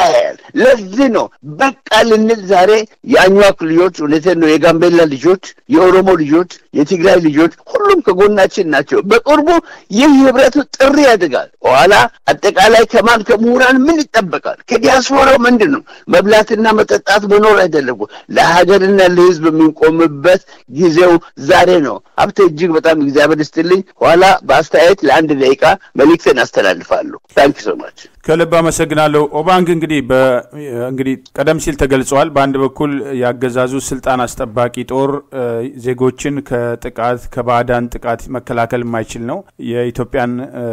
ለዚህ ነው በቃ ልንል ዛሬ የአኟክ ልጆች እውነቴን ነው የጋምቤላ ልጆች የኦሮሞ ልጆች የትግራይ ልጆች ሁሉም ከጎናችን ናቸው በቅርቡ ይህ ህብረቱ ጥሪ ያደርጋል ኋላ አጠቃላይ ከማን ከምሁራን ምን ይጠበቃል ከዲያስፖራው ምንድነው መብላትና መጠጣት መኖር አይደለም ለሀገርና ለህዝብ የሚቆምበት ጊዜው ዛሬ ነው ሀብቴ እጅግ በጣም እግዚአብሔር ይስጥልኝ ኋላ በአስተያየት ለአንድ ደቂቃ መልእክቴን አስተላልፋለሁ ታንክ ዩ ሶ ማች ከልብ አመሰግናለሁ ኦባንግ እንግዲህ በእንግዲህ ቀደም ሲል ተገልጿል በአንድ በኩል ያገዛዙ ስልጣን አስጠባቂ ጦር ዜጎችን ከጥቃት ከባዳን ጥቃት መከላከል የማይችል ነው የኢትዮጵያን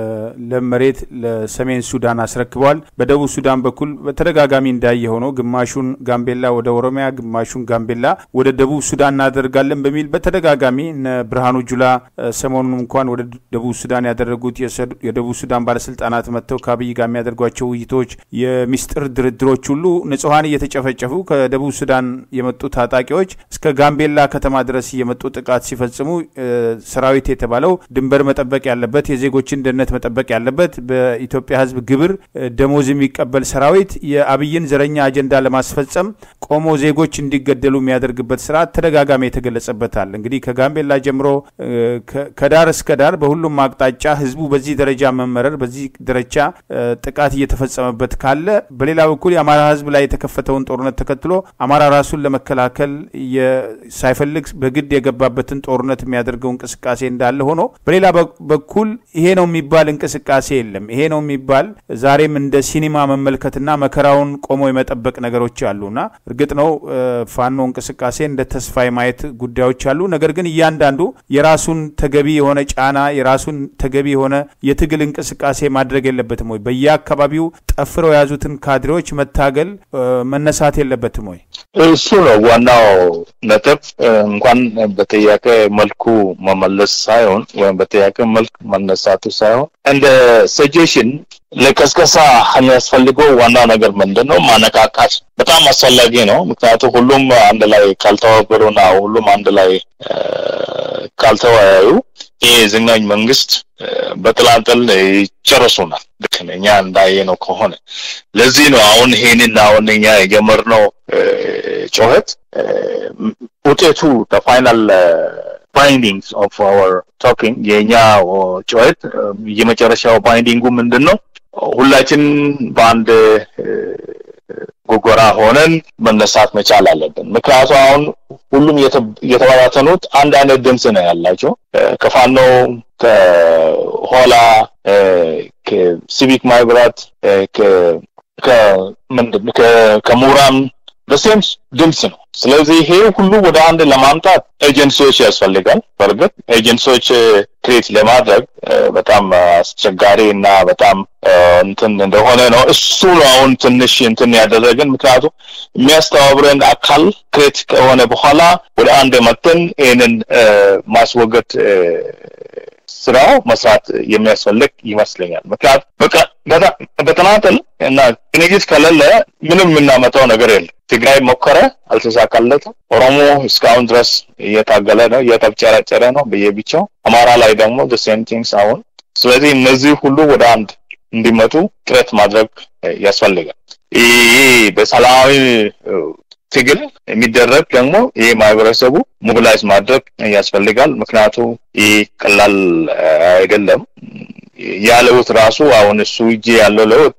ለመሬት ለሰሜን ሱዳን አስረክቧል በደቡብ ሱዳን በኩል በተደጋጋሚ እንዳየ ሆኖ ግማሹን ጋምቤላ ወደ ኦሮሚያ ግማሹን ጋምቤላ ወደ ደቡብ ሱዳን እናደርጋለን በሚል በተደጋጋሚ ብርሃኑ ጁላ ሰሞኑን እንኳን ወደ ደቡብ ሱዳን ያደረጉት የደቡብ ሱዳን ባለስልጣናት መጥተው ከአብይ ጋር የሚያደርጓቸው ውይይቶች የሚስጥር ድርድሮች ሁሉ ንጹሃን እየተጨፈጨፉ ከደቡብ ሱዳን የመጡ ታጣቂዎች እስከ ጋምቤላ ከተማ ድረስ የመጡ ጥቃት ሲፈጽሙ ሰራዊት የተባለው ድንበር መጠበቅ ያለበት የዜጎችን ደህንነት መጠበቅ ያለበት በኢትዮጵያ ህዝብ ግብር ደሞዝ የሚቀበል ሰራዊት የአብይን ዘረኛ አጀንዳ ለማስፈጸም ቆሞ ዜጎች እንዲገደሉ የሚያደርግበት ስርዓት ተደጋጋሚ የተገለጸበታል እንግዲህ ከጋምቤላ ጀምሮ ከዳር እስከ ዳር በሁሉም አቅጣጫ ህዝቡ በዚህ ደረጃ መመረር በዚህ ደረጃ ጥቃት እየተፈጸመበት ካለ በሌላ በኩል የአማራ ህዝብ ላይ የተከፈተውን ጦርነት ተከትሎ አማራ ራሱን ለመከላከል ሳይፈልግ በግድ የገባበትን ጦርነት የሚያደርገው እንቅስቃሴ እንዳለ ሆኖ በሌላ በኩል ይሄ ነው የሚባል እንቅስቃሴ የለም ይሄ ነው የሚባል ዛሬም እንደ ሲኒማ መመልከትና መከራውን ቆሞ የመጠበቅ ነገሮች አሉና እርግጥ ነው ፋኖ እንቅስቃሴ እንደ ተስፋ የማየት ጉዳዮች አሉ ነገር ግን እያንዳንዱ የራሱን ተገቢ የሆነ ጫና የራሱን ተገቢ የሆነ የትግል እንቅስቃሴ ማድረግ የለበትም ወይ በየአካባቢው ጠፍረው ያዙትን ካድሬዎች መታገል መነሳት የለበትም ወይ እሱ ነው ዋናው ነጥብ እንኳን በተያቀ መልኩ መመለስ ሳይሆን ወይም በተያቀ መልኩ መነሳቱ ሳይሆን እንደ ሰጀሽን ለቀስቀሳ የሚያስፈልገው ዋና ነገር ምንድነው ማነቃቃት በጣም አስፈላጊ ነው ምክንያቱም ሁሉም አንድ ላይ ካልተዋበሩና ሁሉም አንድ ላይ ካልተወያዩ የዝናኝ መንግስት በጥላንጥል ይጨርሱናል ለከኛ እንዳየነው ከሆነ ለዚህ ነው አሁን ይሄንን አሁን እኛ የጀመርነው ጮህት ውጤቱ the final uh, findings of our talking የኛ ጮህት የመጨረሻው ባይንዲንጉ ምንድነው ሁላችን በአንድ ጎጎራ ሆነን መነሳት መቻል አለብን ምክንያቱም አሁን ሁሉም የተባባተኑት አንድ አይነት ድምጽ ነው ያላቸው ከፋኖ ከሆላ ከሲቪክ ማይብራት ከ ከመንደም ከሙራም በሴም ድምጽ ነው ስለዚህ ይሄ ሁሉ ወደ አንድ ለማምጣት ኤጀንሲዎች ያስፈልጋል በርግጥ ኤጀንሲዎች ክሬት ለማድረግ በጣም አስቸጋሪና በጣም እንትን እንደሆነ ነው እሱ ነው አሁን ትንሽ እንትን ያደረገን ምክንያቱም የሚያስተባብረን አካል ክሬት ከሆነ በኋላ ወደ አንድ መተን ይሄንን ማስወገድ ስራው መስራት የሚያስፈልግ ይመስለኛል ምክንያቱም በቃ በተናጠል እና ግንኙነት ከሌለ ምንም የምናመጣው ነገር የለም ትግራይ ሞከረ አልተሳካለትም ኦሮሞ እስካሁን ድረስ እየታገለ ነው እየተጨረጨረ ነው በየብቻው አማራ ላይ ደግሞ the same things አሁን ስለዚህ እነዚህ ሁሉ ወደ አንድ እንዲመጡ ጥረት ማድረግ ያስፈልጋል ይሄ በሰላማዊ ትግል የሚደረግ ደግሞ ይሄ ማህበረሰቡ ሞቢላይዝ ማድረግ ያስፈልጋል ምክንያቱም ይሄ ቀላል አይደለም ያለውት ራሱ አሁን እሱ እጄ ያለው ለውት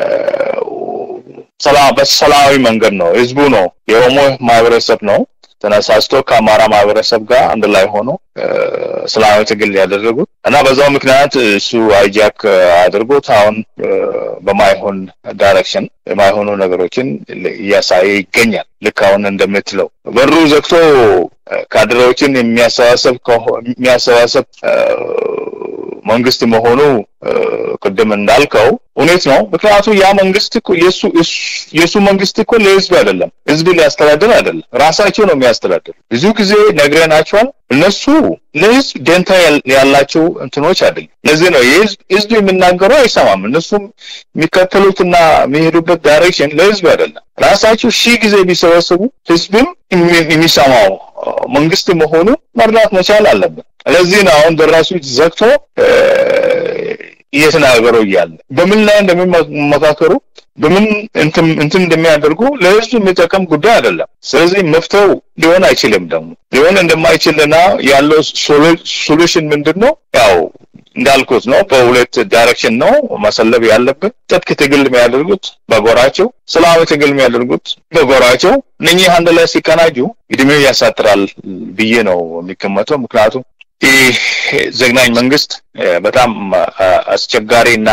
ሰላም በሰላማዊ መንገድ ነው ህዝቡ ነው የኦሮሞ ማህበረሰብ ነው ተነሳስቶ ከአማራ ማህበረሰብ ጋር አንድ ላይ ሆኖ ሰላማዊ ትግል ያደረጉት እና በዛው ምክንያት እሱ አይጃክ አድርጎት አሁን በማይሆን ዳይሬክሽን የማይሆኑ ነገሮችን ያሳይ ይገኛል ልክ አሁን እንደምትለው በሩ ዘግቶ ካድሬዎችን የሚያሰባሰብ የሚያሰባሰብ መንግስት መሆኑ ቅድም እንዳልከው እውነት ነው ምክንያቱም ያ መንግስት እኮ የሱ የሱ መንግስት እኮ ለህዝብ አይደለም ህዝብ ሊያስተዳድር አይደለም ራሳቸው ነው የሚያስተዳድሩ ብዙ ጊዜ ነግረናቸዋል እነሱ ለህዝብ ደንታ ያላቸው እንትኖች አይደለም ለዚህ ነው የህዝብ ህዝብ የሚናገረው አይሰማም እነሱ የሚከተሉትና የሚሄዱበት ዳይሬክሽን ለህዝብ አይደለም ራሳቸው ሺ ጊዜ ቢሰበሰቡ ህዝብም የሚሰማው መንግስት መሆኑ መርዳት መቻል አለበት ለዚህ ነው አሁን ደራሱ ዘግቶ እየተናገሩ እያለ በምን ላይ እንደሚመካከሩ በምን እንትን እንትን እንደሚያደርጉ ለህዝብ የሚጠቅም ጉዳይ አይደለም። ስለዚህ መፍተው ሊሆን አይችልም። ደግሞ ሊሆን እንደማይችልና ያለው ሶሉሽን ምንድነው? ያው እንዳልኩት ነው። በሁለት ዳይሬክሽን ነው ማሰለብ ያለበት። ጥብቅ ትግል የሚያደርጉት በጎራቸው፣ ሰላማዊ ትግል የሚያደርጉት በጎራቸው። እነኚህ አንድ ላይ ሲቀናጁ እድሜው ያሳጥራል ብዬ ነው የሚገመተው። ምክንያቱም ይህ ዘግናኝ መንግስት በጣም አስቸጋሪና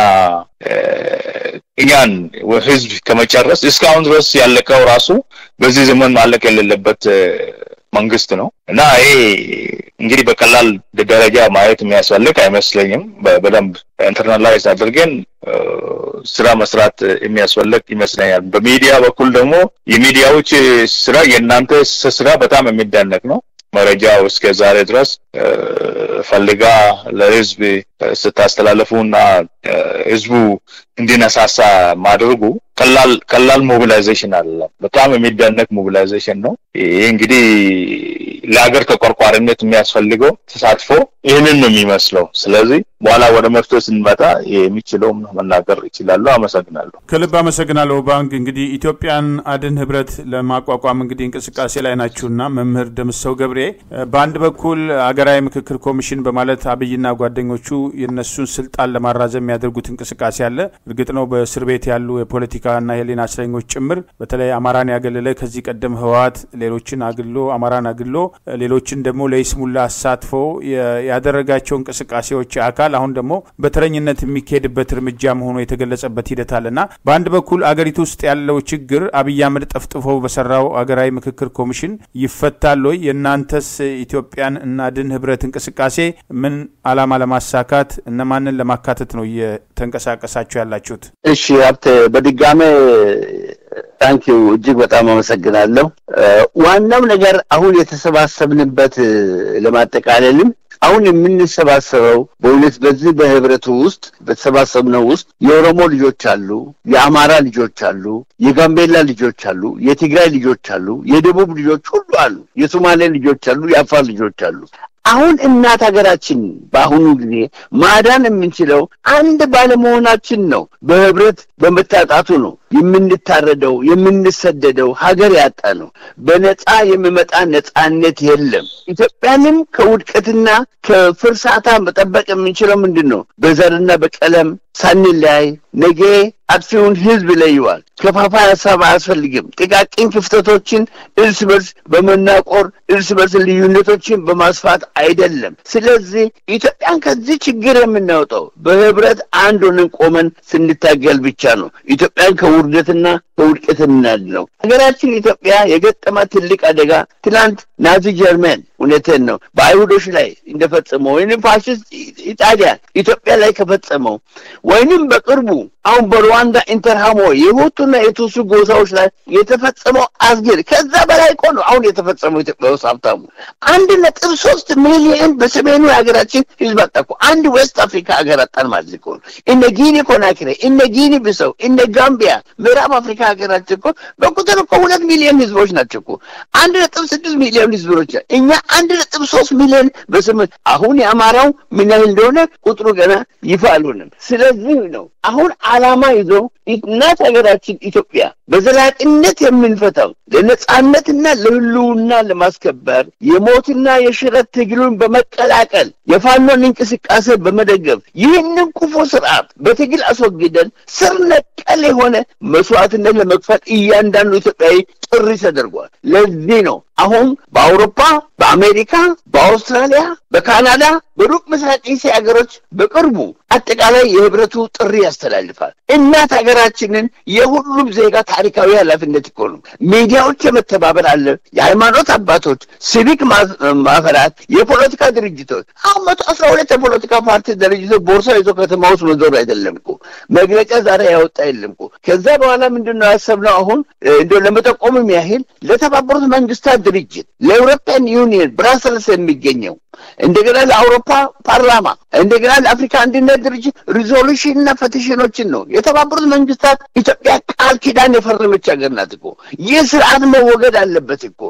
እኛን ህዝብ ከመጨረስ እስካሁን ድረስ ያለቀው ራሱ በዚህ ዘመን ማለቅ የሌለበት መንግስት ነው እና ይሄ እንግዲህ በቀላል ደረጃ ማየት የሚያስፈልግ አይመስለኝም። በደንብ ኢንተርናላይዝ አድርገን ስራ መስራት የሚያስፈልግ ይመስለኛል። በሚዲያ በኩል ደግሞ የሚዲያዎች ስራ የእናንተ ስራ በጣም የሚደነቅ ነው። መረጃው እስከ ዛሬ ድረስ ፈልጋ ለህዝብ ስታስተላልፉና ህዝቡ እንዲነሳሳ ማድረጉ ቀላል ቀላል ሞቢላይዜሽን አለ። በጣም የሚደነቅ ሞቢላይዜሽን ነው። ይሄ እንግዲህ ለሀገር ተቆርቋሪነት የሚያስፈልገው ተሳትፎ ይሄንን ነው የሚመስለው። ስለዚህ በኋላ ወደ መፍትሄ ስንመጣ የሚችለው መናገር ይችላል። አመሰግናለሁ። ከልብ አመሰግናለሁ። ባንክ እንግዲህ ኢትዮጵያን አድን ህብረት ለማቋቋም እንግዲህ እንቅስቃሴ ላይ ናችሁና መምህር ደምሰው ገብሬ በአንድ በኩል ሀገራዊ ምክክር ኮሚሽን በማለት አብይና ጓደኞቹ የነሱን ስልጣን ለማራዘም የሚያደርጉት እንቅስቃሴ አለ። እርግጥ ነው በእስር ቤት ያሉ የፖለቲካና የህሊና እስረኞች ጭምር በተለይ አማራን ያገለለ ከዚህ ቀደም ህወሓት ሌሎችን አግሎ አማራን አግሎ ሌሎችን ደግሞ ለይስሙላ አሳትፎ ያደረጋቸው እንቅስቃሴዎች አካል አሁን ደግሞ በተረኝነት የሚካሄድበት እርምጃ መሆኑ የተገለጸበት ሂደት አለና በአንድ በኩል አገሪቱ ውስጥ ያለው ችግር አብይ አህመድ ጠፍጥፎ በሰራው አገራዊ ምክክር ኮሚሽን ይፈታል ወይ? የናንተስ ኢትዮጵያን እናድን ህብረት እንቅስቃሴ ምን አላማ ለማሳካት እነማንን ለማካተት ነው እየተንቀሳቀሳችሁ ያላችሁት? እሺ ሀብቴ በድጋሜ ታንኪዩ እጅግ በጣም አመሰግናለሁ። ዋናው ነገር አሁን የተሰባሰብንበት ለማጠቃለልም አሁን የምንሰባሰበው በእውነት በዚህ በህብረቱ ውስጥ በተሰባሰብነው ውስጥ የኦሮሞ ልጆች አሉ፣ የአማራ ልጆች አሉ፣ የጋምቤላ ልጆች አሉ፣ የትግራይ ልጆች አሉ፣ የደቡብ ልጆች ሁሉ አሉ፣ የሶማሌ ልጆች አሉ፣ የአፋር ልጆች አሉ። አሁን እናት ሀገራችን በአሁኑ ጊዜ ማዳን የምንችለው አንድ ባለመሆናችን ነው። በህብረት በመታጣቱ ነው የምንታረደው የምንሰደደው ሀገር ያጣ ነው። በነፃ የሚመጣ ነፃነት የለም። ኢትዮጵያንም ከውድቀትና ከፍርሳታ መጠበቅ የምንችለው ምንድነው? በዘርና በቀለም ሳንለያይ ነገ አጥፊውን ህዝብ ለይዋል ከፋፋይ ሐሳብ አያስፈልግም። ጥቃቅን ክፍተቶችን እርስ በርስ በመናቆር እርስ በርስ ልዩነቶችን በማስፋት አይደለም። ስለዚህ ኢትዮጵያን ከዚህ ችግር የምናወጣው በህብረት አንድ ሆነን ቆመን ስንታገል ብቻ ነው። ኢትዮጵያን ከውርደትና ከውድቀት እናድነው። ሀገራችን ኢትዮጵያ የገጠማት ትልቅ አደጋ ትላንት ናዚ ጀርመን እውነቴን ነው በአይሁዶች ላይ እንደፈጸመው ወይንም ፋሽስት ኢጣሊያ ኢትዮጵያ ላይ ከፈጸመው ወይንም በቅርቡ አሁን በሩዋንዳ ኢንተርሃሞ የሁቱና የቱሱ ጎሳዎች ላይ የተፈጸመው አስገር ከዛ በላይ ቆኖ አሁን የተፈጸመው ኢትዮጵያ ውስጥ ሀብታሙ አንድ ነጥብ ሶስት ሚሊዮን በሰሜኑ ሀገራችን ህዝብ አጣቆ አንድ ዌስት አፍሪካ ሀገር አጣን ማለት ነው። እነ ጊኒ ኮናክሬ እነ ጊኒ ቢሳው እነ ጋምቢያ ምዕራብ አፍሪካ ሀገራችን እኮ በቁጥር እኮ ሁለት ሚሊዮን ህዝቦች ናቸው እኮ አንድ ነጥብ ስድስት ሚሊዮን ህዝቦች እኛ አንድ ነጥብ ሶስት ሚሊዮን በስምንት አሁን የአማራው ምን ያህል እንደሆነ ቁጥሩ ገና ይፋ አልሆነም። ስለዚህ ነው አሁን አላማ ይዞ እናት ሀገራችን ኢትዮጵያ በዘላቂነት የምንፈታው ለነጻነትና ለህልውና ለማስከበር የሞትና የሽረት ትግሉን በመቀላቀል የፋኖን እንቅስቃሴ በመደገፍ ይህንን ክፉ ስርዓት በትግል አስወግደን ስር ነቀል የሆነ መስዋዕትነት ለመክፈል እያንዳንዱ ኢትዮጵያዊ ጥሪ ተደርጓል። ለዚህ ነው አሁን በአውሮፓ በአሜሪካ በአውስትራሊያ በካናዳ በሩቅ ምስራቅ እስያ ሀገሮች በቅርቡ አጠቃላይ የህብረቱ ጥሪ ያስተላልፋል። እናት ሀገራችንን የሁሉም ዜጋ ታሪካዊ ኃላፊነት ይቆሉ ሚዲያዎች መተባበር አለ። የሃይማኖት አባቶች፣ ሲቪክ ማህበራት፣ የፖለቲካ ድርጅቶች አሁን መቶ አስራ ሁለት የፖለቲካ ፓርቲ ድርጅቶች ቦርሳ ይዞ ከተማ ውስጥ መዞር አይደለም እኮ መግለጫ ዛሬ ያወጣ የለም እኮ። ከዛ በኋላ ምንድነው ያሰብነው? አሁን እንደው ለመጠቆምም ያህል ለተባበሩት መንግስታት ድርጅት ለዩሮፒያን ዩኒየን ብራሰልስ የሚገኘው እንደገና ለአውሮፓ ፓርላማ እንደገና ለአፍሪካ አንድነት ድርጅት ሪዞሉሽንና ፔቲሽኖችን ነው የተባበሩት መንግስታት ኢትዮጵያ ቃል ኪዳን የፈረመች ሀገር ናት እኮ። ይህ ስርዓት መወገድ አለበት እኮ።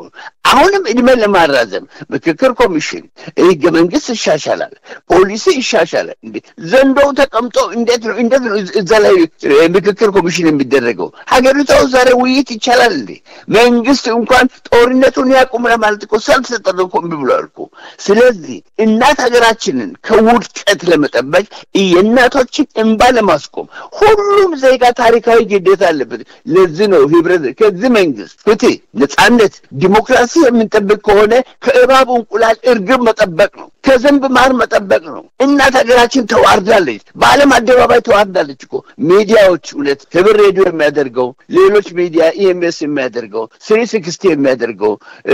አሁንም እድሜ ለማራዘም ምክክር ኮሚሽን ህገ መንግስት ይሻሻላል ፖሊሲ ይሻሻላል እንዴ ዘንዶው ተቀምጦ እንዴት ነው እንዴት ነው እዛ ላይ ምክክር ኮሚሽን የሚደረገው ሀገሪቱ ዛሬ ውይይት ይቻላል እንዴ መንግስት እንኳን ጦርነቱን ያቁም ለማለት እኮ ሰልፍ ተጠርቆ ብሏል እኮ ስለዚህ እናት ሀገራችንን ከውድቀት ለመጠበቅ የእናቶችን እንባ ለማስቆም ሁሉም ዜጋ ታሪካዊ ግዴታ አለበት ለዚህ ነው ህብረት ከዚህ መንግስት ፍትህ ነጻነት ዲሞክራሲ የምንጠብቅ ከሆነ ከእባቡ እንቁላል እርግብ መጠበቅ ነው ከዘንብ ማር መጠበቅ ነው እናት ሀገራችን ተዋርዳለች በአለም አደባባይ ተዋርዳለች እኮ ሚዲያዎች ሁለት ህብር ሬዲዮ የሚያደርገው ሌሎች ሚዲያ ኢኤምኤስ የሚያደርገው ስሪ ሲክስቲ የሚያደርገው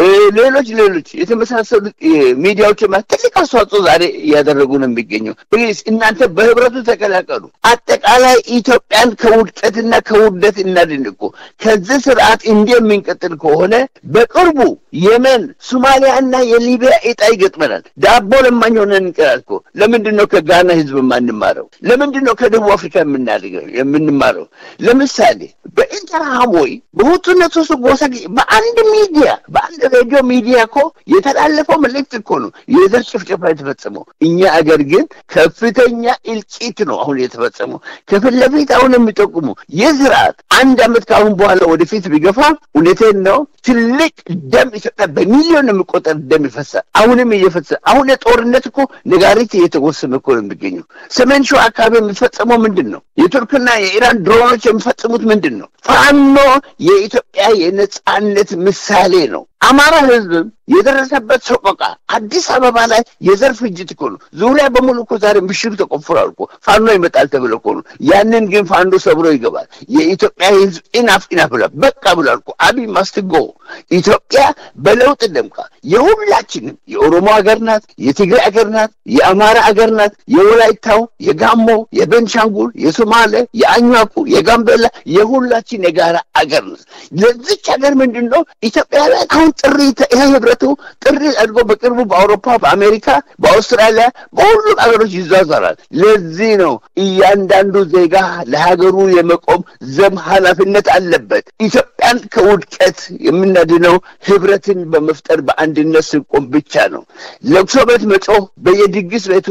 ሌሎች ሌሎች የተመሳሰሉ ሚዲያዎች ማለት አስተዋጽኦ ዛሬ ያደረጉ ነው የሚገኘው ፕሊዝ እናንተ በህብረቱ ተቀላቀሉ አጠቃላይ ኢትዮጵያን ከውድቀትና ከውርደት እናድንቁ ከዚህ ስርዓት እንደምንቀጥል ከሆነ በቅርቡ የመን ሶማሊያና የሊቢያ እጣ ይገጥመናል ዳቦ ለማኝ ሆነን እንቀራልኩ ለምንድነው ከጋና ህዝብ ማንማረው ለምንድነው ከደቡብ አፍሪካ የምናደርገው የምንማረው ለምሳሌ በኢንተርሃሞይ በሁቱነቱ ጎሳ በአንድ ሚዲያ በአንድ ሬዲዮ ሚዲያ እኮ የተላለፈው መልእክት እኮ ነው የዘር ጭፍጨፋ የተፈጸመው እኛ አገር ግን ከፍተኛ እልቂት ነው አሁን የተፈጸመው ከፊት ለፊት አሁን የሚጠቁሙ የዝራት አንድ አመት ካሁን በኋላ ወደፊት ቢገፋ እውነቴን ነው ትልቅ ደም ኢትዮጵያ በሚሊዮን የሚቆጠር ደም ይፈሳል አሁንም እየፈሰሰ አሁን ጦርነት እኮ ነጋሪት እየተጎሰመ እኮ ነው የሚገኘው ሰሜን ሸዋ አካባቢ የሚፈጸመው ምንድነው የቱርክና የኢራን ድሮኖች የሚፈጽሙት ምንድነው ፋኖ የኢትዮጵያ የነጻነት ምሳሌ ነው አማራ ህዝብ የደረሰበት ሰቆቃ አዲስ አበባ ላይ የዘር ፍጅት እኮ ነው ዙሪያ በሙሉ እኮ ዛሬ ምሽግ ተቆፍሯል እኮ ፋኖ ይመጣል ተብሎ እኮ ነው ያንን ግን ፋኖ ሰብሮ ይገባል የኢትዮጵያ ህዝብ ኢናፍ ኢናፍ ብላ በቃ ብሏል እኮ አብይ ማስትጎ ኢትዮጵያ በለውጥ ደምቃ የሁላችንም የኦሮሞ ሀገር ናት የትግራይ ሀገር ናት የአማራ ሀገር ናት የወላይታው የጋሞ የቤንሻንጉል የሶማሌ የአኝዋኩ የጋምቤላ የሁላችን የጋራ ሀገር ናት ለዚህ ሀገር ምንድነው ኢትዮጵያውያን አሁን ጥሪ ህብረቱ ጥሪ አድርጎ በቅርቡ በአውሮፓ በአሜሪካ በአውስትራሊያ በሁሉም ሀገሮች ይዛዛራል ለዚህ ነው እያንዳንዱ ዜጋ ለሀገሩ የመቆም ዘም ኃላፊነት አለበት ኢትዮጵያን ከውድቀት የምናድነው ህብረትን በመፍጠር በአንድነት ስንቆም ብቻ ነው ለቅሶ ቤት መጮህ በየድግስ ቤቱ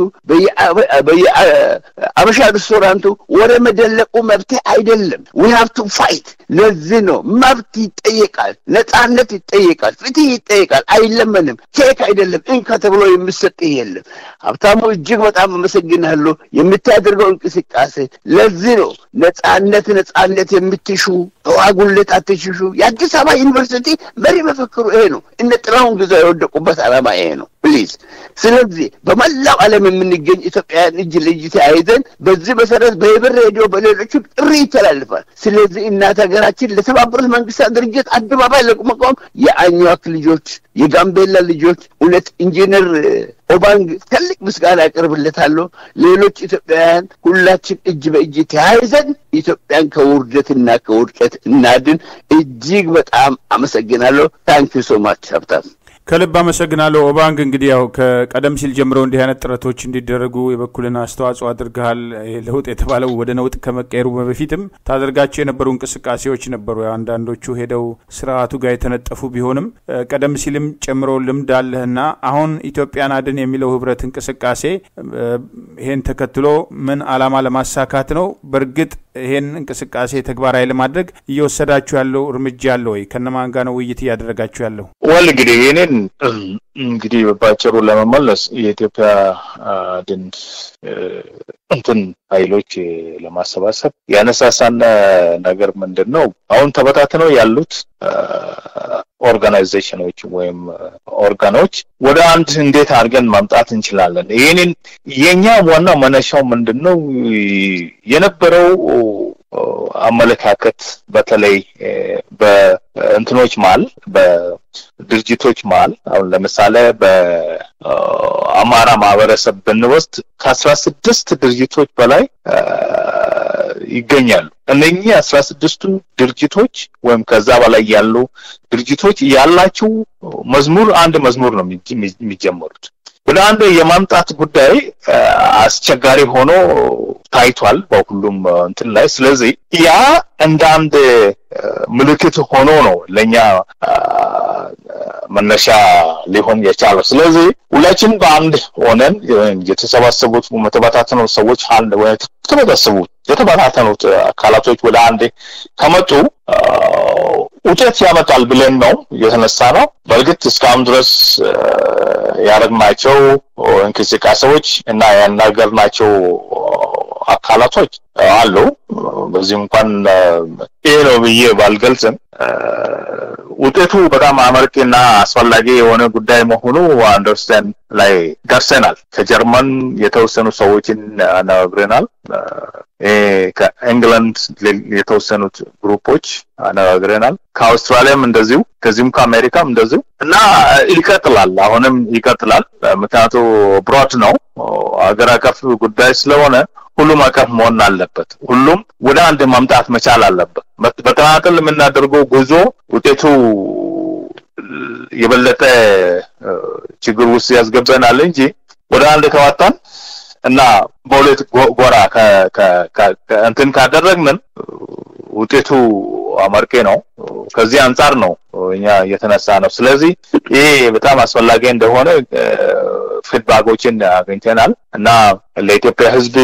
በየአበሻ ሬስቶራንቱ ወረ መደለቁ መብት አይደለም we have to fight ለዚህ ነው መብት ይጠየቃል ነጻነት ይጠየቃል ፍትህ ይጠየቃል አይለምንም ቼክ አይደለም እንካ ተብሎ የሚሰጥ የለም ሀብታሙ እጅግ በጣም አመሰግናለሁ የምታደርገው እንቅስቃሴ ለዚህ ነው ነጻነት ነጻነት የምትሹ ተዋጉለት አትሽሹ የአዲስ አበባ ዩኒቨርሲቲ መሪ መፈክሩ ይሄ ነው እነ ጥላሁን ግዛው የወደቁበት ዓላማ ይሄ ነው ፕሊዝ ስለዚህ በመላው ዓለም የምንገኝ ኢትዮጵያውያን እጅ ለእጅ ተያይዘን በዚህ መሰረት በህብር ሬዲዮ በሌሎች ጥሪ ይተላልፋል ስለዚህ እናት ሀገራችን ለተባበሩት መንግስታት ድርጅት አደባባይ ለቆም የአኝዋክ ልጆች የጋምቤላ ልጆች ሁለት ኢንጂነር ኦባንግ ትልቅ ምስጋና ያቀርብለታለሁ ሌሎች ኢትዮጵያውያን ሁላችን እጅ በእጅ ተያይዘን ኢትዮጵያን ከውርደትና ከውድቀት እናድን እጅግ በጣም አመሰግናለሁ ታንክ ዩ ሶ ማች ሀብታም ከልብ አመሰግናለሁ ኦባንግ እንግዲህ ያው ከቀደም ሲል ጀምሮ እንዲህ አይነት ጥረቶች እንዲደረጉ የበኩልን አስተዋጽኦ አድርገሃል ለውጥ የተባለው ወደ ነውጥ ከመቀየሩ በፊትም ታደርጋቸው የነበሩ እንቅስቃሴዎች ነበሩ አንዳንዶቹ ሄደው ስርዓቱ ጋር የተነጠፉ ቢሆንም ቀደም ሲልም ጨምሮ ልምድ አለህና አሁን ኢትዮጵያን አድን የሚለው ህብረት እንቅስቃሴ ይሄን ተከትሎ ምን ዓላማ ለማሳካት ነው በርግጥ ይሄን እንቅስቃሴ ተግባራዊ ለማድረግ እየወሰዳችሁ ያለው እርምጃ አለ ወይ ከነማን ጋር ነው ውይይት ያደረጋችሁ ያለው ወል እንግዲህ የኔን እንግዲህ በባጭሩ ለመመለስ የኢትዮጵያ አድን እንትን ኃይሎች ለማሰባሰብ ያነሳሳና ነገር ምንድነው አሁን ተበታትነው ያሉት ኦርጋናይዜሽኖች ወይም ኦርጋኖች ወደ አንድ እንዴት አድርገን ማምጣት እንችላለን ይሄንን የኛ ዋና መነሻው ምንድነው የነበረው አመለካከት በተለይ በእንትኖች ማል በድርጅቶች ማል አሁን ለምሳሌ በአማራ ማህበረሰብ ብንወስድ ከአስራ ስድስት ድርጅቶች በላይ ይገኛሉ እነኚህ አስራ ስድስቱ ድርጅቶች ወይም ከዛ በላይ ያሉ ድርጅቶች ያላቸው መዝሙር አንድ መዝሙር ነው የሚጀምሩት ወደ አንድ የማምጣት ጉዳይ አስቸጋሪ ሆኖ ታይቷል በሁሉም እንትን ላይ ስለዚህ ያ እንደ አንድ ምልክት ሆኖ ነው ለኛ መነሻ ሊሆን የቻለው ስለዚህ ሁላችን በአንድ ሆነን የተሰባሰቡት መተባታተኑ ሰዎች አንድ ወይ ተሰባሰቡ የተባታተኑት አካላቶች ወደ አንድ ከመጡ ውጤት ያመጣል ብለን ነው የተነሳ ነው በእርግጥ እስካሁን ድረስ ያረግናቸው እንቅስቃሴዎች እና ያናገርናቸው አካላቶች አሉ በዚህ እንኳን ይሄ ነው ብዬ ባልገልጽም ውጤቱ በጣም አመርቂና አስፈላጊ የሆነ ጉዳይ መሆኑ አንደርስታንድ ላይ ደርሰናል ከጀርመን የተወሰኑ ሰዎችን አናግረናል ከእንግላንድ የተወሰኑት ግሩፖች አናግረናል ከአውስትራሊያም እንደዚሁ ከዚህም ከአሜሪካም እንደዚሁ እና ይቀጥላል አሁንም ይቀጥላል ምክንያቱም ብሮድ ነው አገር አቀፍ ጉዳይ ስለሆነ ሁሉም አቀፍ መሆን አለበት ሁሉም ወደ አንድ ማምጣት መቻል አለበት በተናጠል የምናደርገው ጉዞ ውጤቱ የበለጠ ችግር ውስጥ ያስገባናል እንጂ ወደ አንድ ከዋጣን እና በሁለት ጎራ ከእንትን ካደረግን ውጤቱ አመርቄ ነው ከዚህ አንፃር ነው እኛ የተነሳ ነው ስለዚህ ይሄ በጣም አስፈላጊ እንደሆነ ፊድባኮችን አግኝተናል እና ለኢትዮጵያ ህዝብ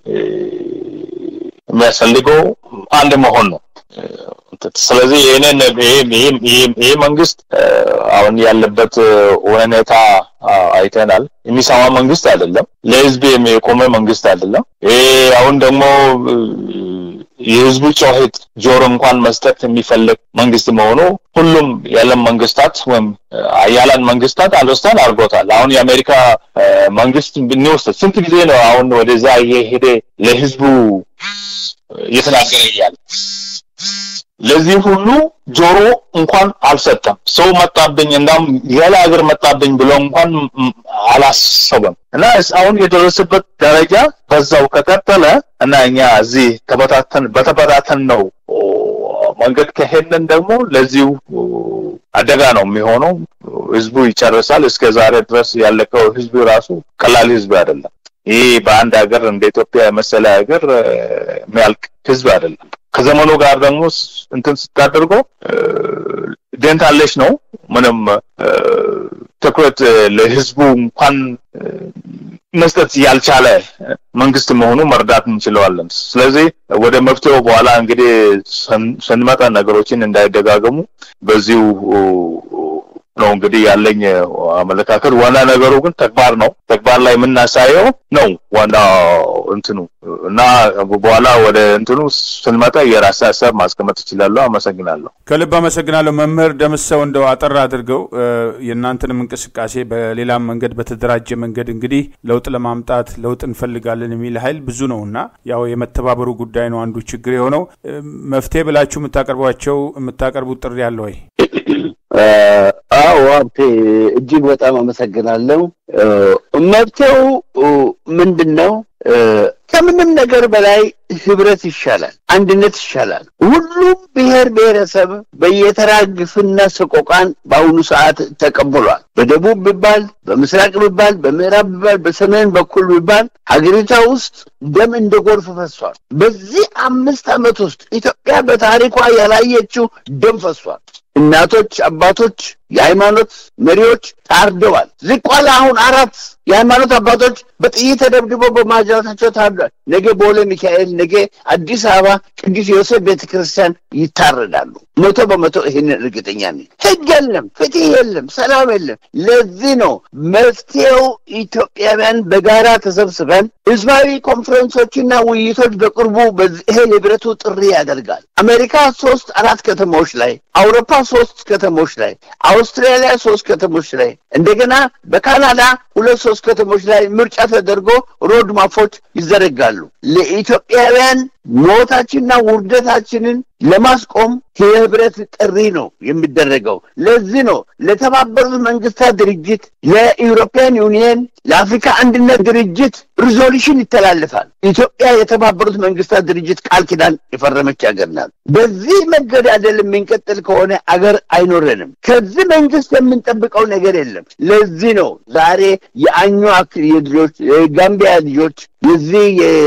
የሚያስፈልገው አንድ መሆን ነው ስለዚህ የኔን ይሄ መንግስት አሁን ያለበት ሁኔታ አይተናል የሚሰማ መንግስት አይደለም ለህዝብ የሚቆም መንግስት አይደለም ይሄ አሁን ደግሞ የህዝቡ ጩኸት ጆሮ እንኳን መስጠት የሚፈልግ መንግስት መሆኑ ሁሉም የዓለም መንግስታት ወይም አያላን መንግስታት አንደርስታንድ አድርጎታል አሁን የአሜሪካ መንግስት ብንወስድ ስንት ጊዜ ነው አሁን ወደዛ ይሄደ ለህዝቡ የተናገረ ይያል ለዚህ ሁሉ ጆሮ እንኳን አልሰጠም ሰው መጣብኝ እንዳም ያለ ሀገር መጣብኝ ብሎ እንኳን አላሰበም እና አሁን የደረሰበት ደረጃ በዛው ከቀጠለ እና እኛ እዚህ ተበታተን በተበታተን ነው መንገድ ከሄድን ደግሞ ለዚሁ አደጋ ነው የሚሆነው ህዝቡ ይጨርሳል እስከ ዛሬ ድረስ ያለቀው ህዝቡ ራሱ ቀላል ህዝብ አይደለም ይሄ በአንድ ሀገር እንደ ኢትዮጵያ መሰለ ሀገር የሚያልቅ ህዝብ አይደለም ከዘመኑ ጋር ደግሞ እንትን ስታደርጎ ደንታለሽ ነው ምንም ትኩረት ለህዝቡ እንኳን መስጠት ያልቻለ መንግስት መሆኑ መርዳት እንችላለን ስለዚህ ወደ መፍትሄው በኋላ እንግዲህ ስንመጣ ነገሮችን እንዳይደጋገሙ በዚሁ ነው እንግዲህ ያለኝ አመለካከት ዋና ነገሩ ግን ተግባር ነው ተግባር ላይ ምናሳየው ነው ዋና እንትኑ እና በኋላ ወደ እንትኑ ስንመጣ የራስ ሐሳብ ማስቀመጥ ይችላል አመሰግናለሁ ከልብ አመሰግናለሁ መምህር ደምሰው እንደው አጠራ አድርገው የእናንተንም እንቅስቃሴ በሌላም መንገድ በተደራጀ መንገድ እንግዲህ ለውጥ ለማምጣት ለውጥ እንፈልጋለን የሚል ኃይል ብዙ ነውና ያው የመተባበሩ ጉዳይ ነው አንዱ ችግር የሆነው መፍትሄ ብላችሁ የምታቀርቧቸው የምታቀርቡት ጥሪ ያለው ወይ አዎ አብቴ እጅግ በጣም አመሰግናለሁ መፍትሄው ምንድነው ከምንም ነገር በላይ ህብረት ይሻላል አንድነት ይሻላል ሁሉም ብሔር ብሔረሰብ በየተራግፍና ሰቆቃን በአሁኑ ሰዓት ተቀበሏል በደቡብ ቢባል በምስራቅ ቢባል በምዕራብ ቢባል በሰሜን በኩል ቢባል ሀገሪቷ ውስጥ ደም እንደ ጎርፍ ፈሷል በዚህ አምስት አመት ውስጥ ኢትዮጵያ በታሪኳ ያላየችው ደም ፈሷል እናቶች አባቶች የሃይማኖት መሪዎች ታርደዋል ዝቋላ አሁን አራት የሃይማኖት አባቶች በጥይት ተደብድበው በማጀራታቸው ታርደዋል ነገ ቦሌ ሚካኤል ነገ አዲስ አበባ ቅዱስ ዮሴፍ ቤተክርስቲያን ይታረዳሉ መቶ በመቶ ይሄን እርግጠኛ ነኝ ህግ የለም ፍትህ የለም ሰላም የለም ለዚህ ነው መፍትሄው ኢትዮጵያውያን በጋራ ተሰብስበን ህዝባዊ ኮንፈረንሶችና ውይይቶች በቅርቡ ይሄ የብረቱ ጥሪ ያደርጋል አሜሪካ ሶስት አራት ከተሞች ላይ አውሮፓ ሶስት ከተሞች ላይ አውስትራሊያ ሶስት ከተሞች ላይ እንደገና በካናዳ ሁለት ሶስት ከተሞች ላይ ምርጫ ተደርጎ ሮድ ማፎች ይዘረጋሉ ለኢትዮጵያውያን ሞታችንና ውርደታችንን ለማስቆም የህብረት ጥሪ ነው የሚደረገው ለዚህ ነው ለተባበሩት መንግስታት ድርጅት ለዩሮፒያን ዩኒየን ለአፍሪካ አንድነት ድርጅት ሪዞሉሽን ይተላለፋል ኢትዮጵያ የተባበሩት መንግስታት ድርጅት ቃል ኪዳን የፈረመች ሀገር ናት በዚህ መገዳደል የምንቀጥል ከሆነ አገር አይኖርንም ከዚህ መንግስት የምንጠብቀው ነገር የለም ለዚህ ነው ዛሬ የአኟክ የልጆች የጋምቢያ ልጆች የዚህ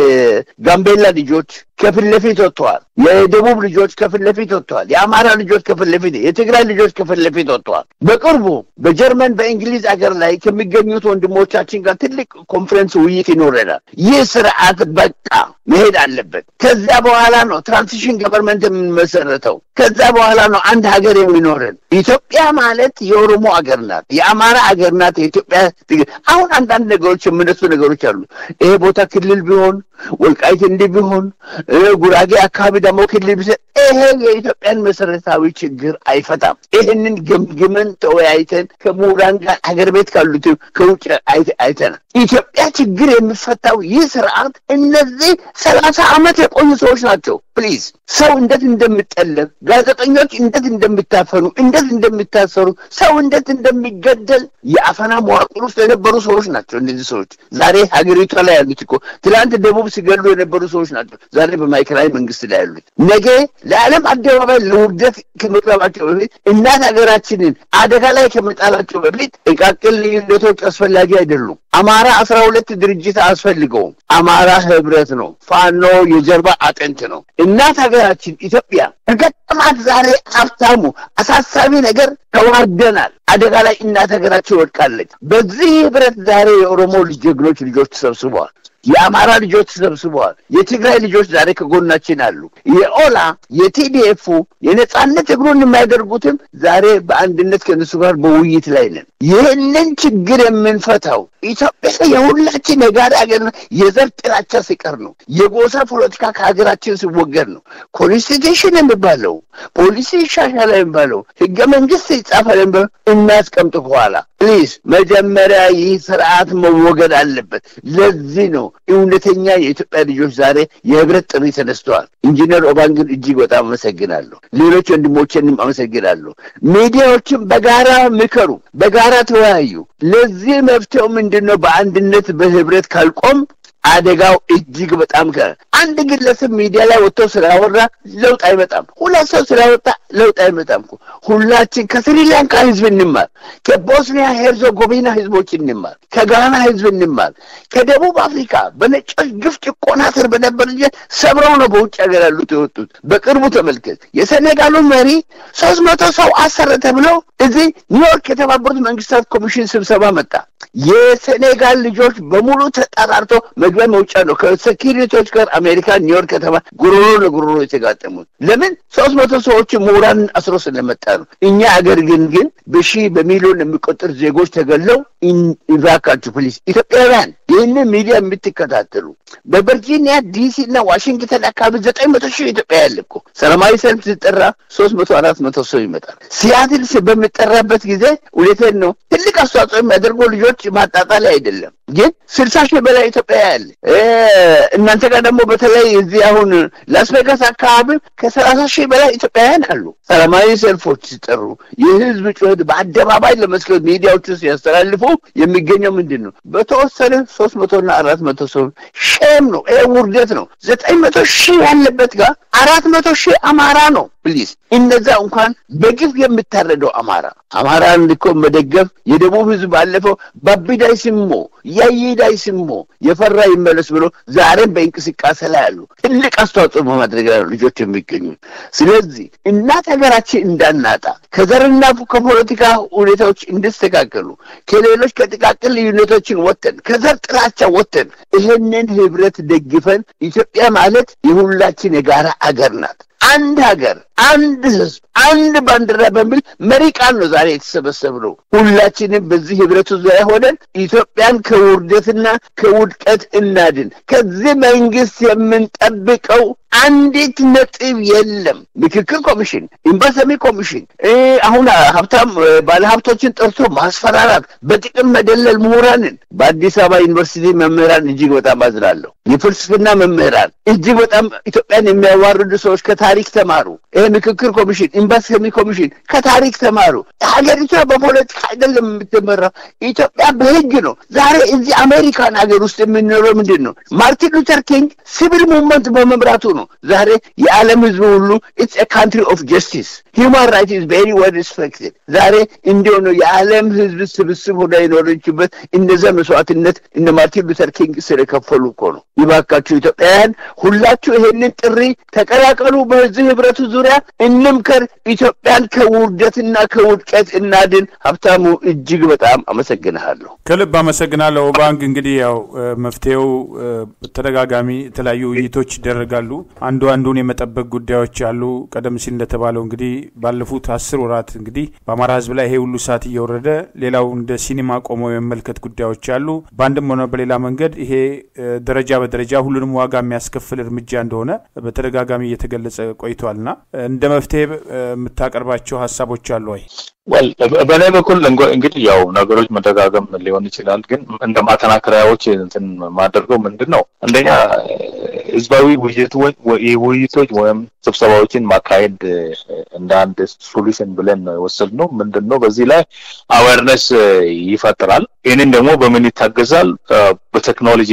የጋምቤላ ልጆች ከፊት ለፊት ወጥተዋል። የደቡብ ልጆች ከፊት ለፊት ወጥተዋል። የአማራ ልጆች ከፊት ለፊት፣ የትግራይ ልጆች ከፊት ለፊት ወጥተዋል። በቅርቡ በጀርመን በእንግሊዝ ሀገር ላይ ከሚገኙት ወንድሞቻችን ጋር ትልቅ ኮንፈረንስ ውይይት ይኖረናል። ይህ ስርዓት በቃ መሄድ አለበት። ከዛ በኋላ ነው ትራንዚሽን ገቨርንመንት የምንመሰረተው። ከዛ በኋላ ነው አንድ ሀገር የሚኖረን። ኢትዮጵያ ማለት የኦሮሞ ሀገር ናት፣ የአማራ ሀገር ናት። የኢትዮጵያ አሁን አንዳንድ ነገሮች የምነሱ ነገሮች አሉ። ይሄ ቦታ ክልል ቢሆን ወልቃይት እንዲህ ቢሆን ጉራጌ አካባቢ ደግሞ ክልል ቢሆን ይሄ የኢትዮጵያን መሰረታዊ ችግር አይፈታም። ይሄንን ገምግመን ተወያይተን ከምሁራን ጋር ሀገር ቤት ካሉት ከውጭ አይተናል። ኢትዮጵያ ችግር የሚፈታው ይህ ስርዓት እነዚህ ሰላሳ ዓመት የቆዩ ሰዎች ናቸው። ፕሊዝ ሰው እንዴት እንደሚጠለብ፣ ጋዜጠኞች እንዴት እንደሚታፈኑ፣ እንዴት እንደሚታሰሩ፣ ሰው እንዴት እንደሚገደል የአፈና መዋቅር ውስጥ የነበሩ ሰዎች ናቸው። እነዚህ ሰዎች ዛሬ ሀገሪቷ ላይ ያሉት እኮ ትላንት ደቡብ ሲገሉ የነበሩ ሰዎች ናቸው ዛሬ በማዕከላዊ መንግስት ላይ ያሉት። ነገ ለዓለም አደባባይ ለውርደት ከመቅረባቸው በፊት እናት ሀገራችንን አደጋ ላይ ከመጣላቸው በፊት ጥቃቅን ልዩነቶች አስፈላጊ አይደሉም። አማራ አስራ ሁለት ድርጅት አያስፈልገውም። አማራ ህብረት ነው። ፋኖ የጀርባ አጥንት ነው። እናት ሀገራችን ኢትዮጵያ ከገጠማት ዛሬ ሀብታሙ አሳሳቢ ነገር ተዋርደናል። አደጋ ላይ እናት ሀገራችን ወድቃለች። በዚህ ህብረት ዛሬ የኦሮሞ ጀግኖች ልጆች ተሰብስበዋል። የአማራ ልጆች ተሰብስበዋል። የትግራይ ልጆች ዛሬ ከጎናችን አሉ። የኦላ የቲዲኤፍ የነጻነት እግሩን የማያደርጉትም ዛሬ በአንድነት ከነሱ ጋር በውይይት ላይ ነን። ይህንን ችግር የምንፈታው ኢትዮጵያ የሁላችን የጋራ ሀገር የዘር ጥላቻ ሲቀር ነው። የጎሳ ፖለቲካ ከሀገራችን ሲወገድ ነው። ኮንስቲቱሽን የሚባለው ፖሊሲ ይሻሻል የሚባለው ህገ መንግስት ይጻፋል የሚባለው እናስቀምጥ በኋላ ፕሊዝ። መጀመሪያ ይህ ስርዓት መወገድ አለበት። ለዚህ ነው እውነተኛ የኢትዮጵያ ልጆች ዛሬ የህብረት ጥሪ ተነስተዋል። ኢንጂነር ኦባንግን እጅግ በጣም አመሰግናለሁ። ሌሎች ወንድሞችንም አመሰግናለሁ። ሚዲያዎችም በጋራ ምከሩ፣ በጋራ ተወያዩ። ለዚህ መፍትሄው ምንድነው? በአንድነት በህብረት ካልቆም አደጋው እጅግ በጣም ከ አንድ ግለሰብ ሚዲያ ላይ ወጥቶ ስላወራ ለውጥ አይመጣም። ሁለት ሰው ስላወጣ ለውጥ አይመጣም። ሁላችን ከስሪላንካ ህዝብ እንማር፣ ከቦስኒያ ሄርዞጎቪና ህዝቦች እንማር፣ ከጋና ህዝብ እንማር፣ ከደቡብ አፍሪካ በነጮች ግፍ ጭቆና ስር በነበረ ሰብረው ነው በውጭ ሀገር ያሉት የወጡት። በቅርቡ ተመልከት፣ የሴኔጋሉ መሪ ሶስት መቶ ሰው አሰረ ተብሎ እዚህ ኒውዮርክ የተባበሩት መንግስታት ኮሚሽን ስብሰባ መጣ። የሴኔጋል ልጆች በሙሉ ተጣጣርቶ መግቢያ መውጫ ነው ከሴኩሪቲዎች ጋር አሜሪካ ኒውዮርክ ከተማ ጉሮሮ ለጉሮሮ የተጋጠሙት። ለምን? ሶስት መቶ ሰዎች ምሁራን አስሮ ስለመጣ ነው። እኛ አገር ግን ግን በሺ በሚሊዮን የሚቆጠር ዜጎች ተገለው ኢቫካቹ ፕሊዝ ኢትዮጵያውያን ይህንን ሚዲያ የምትከታተሉ በቨርጂኒያ ዲሲ እና ዋሽንግተን አካባቢ ዘጠኝ መቶ ሺህ ኢትዮጵያ ያለ እኮ ሰላማዊ ሰልፍ ሲጠራ ሶስት መቶ አራት መቶ ሰው ይመጣል። ሲያትል በሚጠራበት ጊዜ ሁለተኛ ነው ትልቅ አስተዋጽኦ የሚያደርጉ ልጆች ማጣጣል አይደለም። ግን ስልሳ ሺህ በላይ ኢትዮጵያ ያለ እናንተ ጋር ደግሞ በተለይ እዚህ አሁን ላስ ቬጋስ አካባቢ ከሰላሳ ሺህ በላይ ኢትዮጵያውያን አሉ። ሰላማዊ ሰልፎች ሲጠሩ የህዝብ ጩኸት በአደባባይ ለመስከር ሚዲያዎቹ ሲያስተላልፉ የሚገኘው ምንድነው? በተወሰነ ሶስት መቶ እና አራት መቶ ሰው ሼም ነው። ይሄ ውርደት ነው። ዘጠኝ መቶ ሺህ ያለበት ጋር አራት መቶ ሺህ አማራ ነው። ፕሊዝ እነዛ እንኳን በግፍ የምታረደው አማራ አማራን ልኮ መደገፍ የደቡብ ህዝብ ባለፈው ባቢዳይ ስሞ ያይዳይ ስሞ የፈራ ይመለስ ብሎ ዛሬም በእንቅስቃሴ ላይ ያሉ ትልቅ አስተዋጽኦ በማድረግ ላይ ልጆች የሚገኙ። ስለዚህ እናት ሀገራችን እንዳናጣ ከዘርና ከፖለቲካ ሁኔታዎች እንድስተካከሉ ከሌሎች ከጥቃቅን ልዩነቶችን ወጥተን ከዘር ጥላቻ ወጥተን ይሄንን ህብረት ደግፈን ኢትዮጵያ ማለት የሁላችን የጋራ አገር ናት። አንድ ሀገር፣ አንድ ህዝብ፣ አንድ ባንዲራ በሚል መሪ ቃል ነው ዛሬ የተሰበሰብነው። ሁላችንም በዚህ ህብረቱ ዙሪያ ሆነን ኢትዮጵያን ከውርደትና ከውድቀት እናድን። ከዚህ መንግስት የምንጠብቀው አንዲት ነጥብ የለም። ምክክር ኮሚሽን፣ ኢምባሰሚ ኮሚሽን፣ አሁን ሀብታም ባለሀብቶችን ጠርቶ ማስፈራራት፣ በጥቅም መደለል ምሁራንን በአዲስ አበባ ዩኒቨርሲቲ መምህራን እጅግ በጣም አዝናለሁ። የፍልስፍና መምህራን እጅግ በጣም ኢትዮጵያን የሚያዋርዱ ሰዎች ከታሪክ ተማሩ። ይሄ ምክክር ኮሚሽን፣ ኢምባሰሚ ኮሚሽን ከታሪክ ተማሩ። ሀገሪቷ በፖለቲካ አይደለም የምትመራው፣ ኢትዮጵያ በህግ ነው። ዛሬ እዚህ አሜሪካን ሀገር ውስጥ የምንኖረው ምንድን ነው? ማርቲን ሉተር ኪንግ ሲቪል ሙቭመንት በመምራቱ ነው። ነው። ዛሬ የዓለም ህዝብ ሁሉ it's a country of justice. Human rights is very well respected. ዛሬ እንዲሁ ነው የዓለም ህዝብ ስብስብ ሆነ የኖረችበት እነዛ መስዋዕትነት እነ ማርቲን ሉተር ኪንግ ስለከፈሉ እኮ ነው። ይባካችሁ ኢትዮጵያውያን ሁላችሁ ይሄንን ጥሪ ተቀላቀሉ። በዚህ ህብረቱ ዙሪያ እንምከር። ኢትዮጵያን ከውርደትና ከውድቀት እናድን። ሀብታሙ እጅግ በጣም አመሰግናለሁ። ከልብ አመሰግናለሁ። ባንክ እንግዲህ ያው መፍትሄው ተደጋጋሚ የተለያዩ ውይይቶች ይደረጋሉ። አንዱ አንዱን የመጠበቅ ጉዳዮች አሉ። ቀደም ሲል እንደተባለው እንግዲህ ባለፉት አስር ወራት እንግዲህ በአማራ ህዝብ ላይ ይሄ ሁሉ ሰዓት እየወረደ ሌላው እንደ ሲኒማ ቆሞ የመመልከት ጉዳዮች አሉ። ባንድም ሆነ በሌላ መንገድ ይሄ ደረጃ በደረጃ ሁሉንም ዋጋ የሚያስከፍል እርምጃ እንደሆነ በተደጋጋሚ እየተገለጸ ቆይቷልና እንደ መፍትሄ የምታቀርባቸው ሐሳቦች አሉ ወይ? well በኔ በኩል እንግዲህ ያው ነገሮች መደጋገም ሊሆን ይችላል ግን እንደ ማተናከሪያዎች እንትን ማደርገው ምንድነው አንደኛ ህዝባዊ ውይይቶች ወይም ስብሰባዎችን ማካሄድ እንደ አንድ ሶሉሽን ብለን ነው የወሰድነው። ምንድነው በዚህ ላይ አዌርነስ ይፈጥራል። ይሄንን ደግሞ በምን ይታገዛል? በቴክኖሎጂ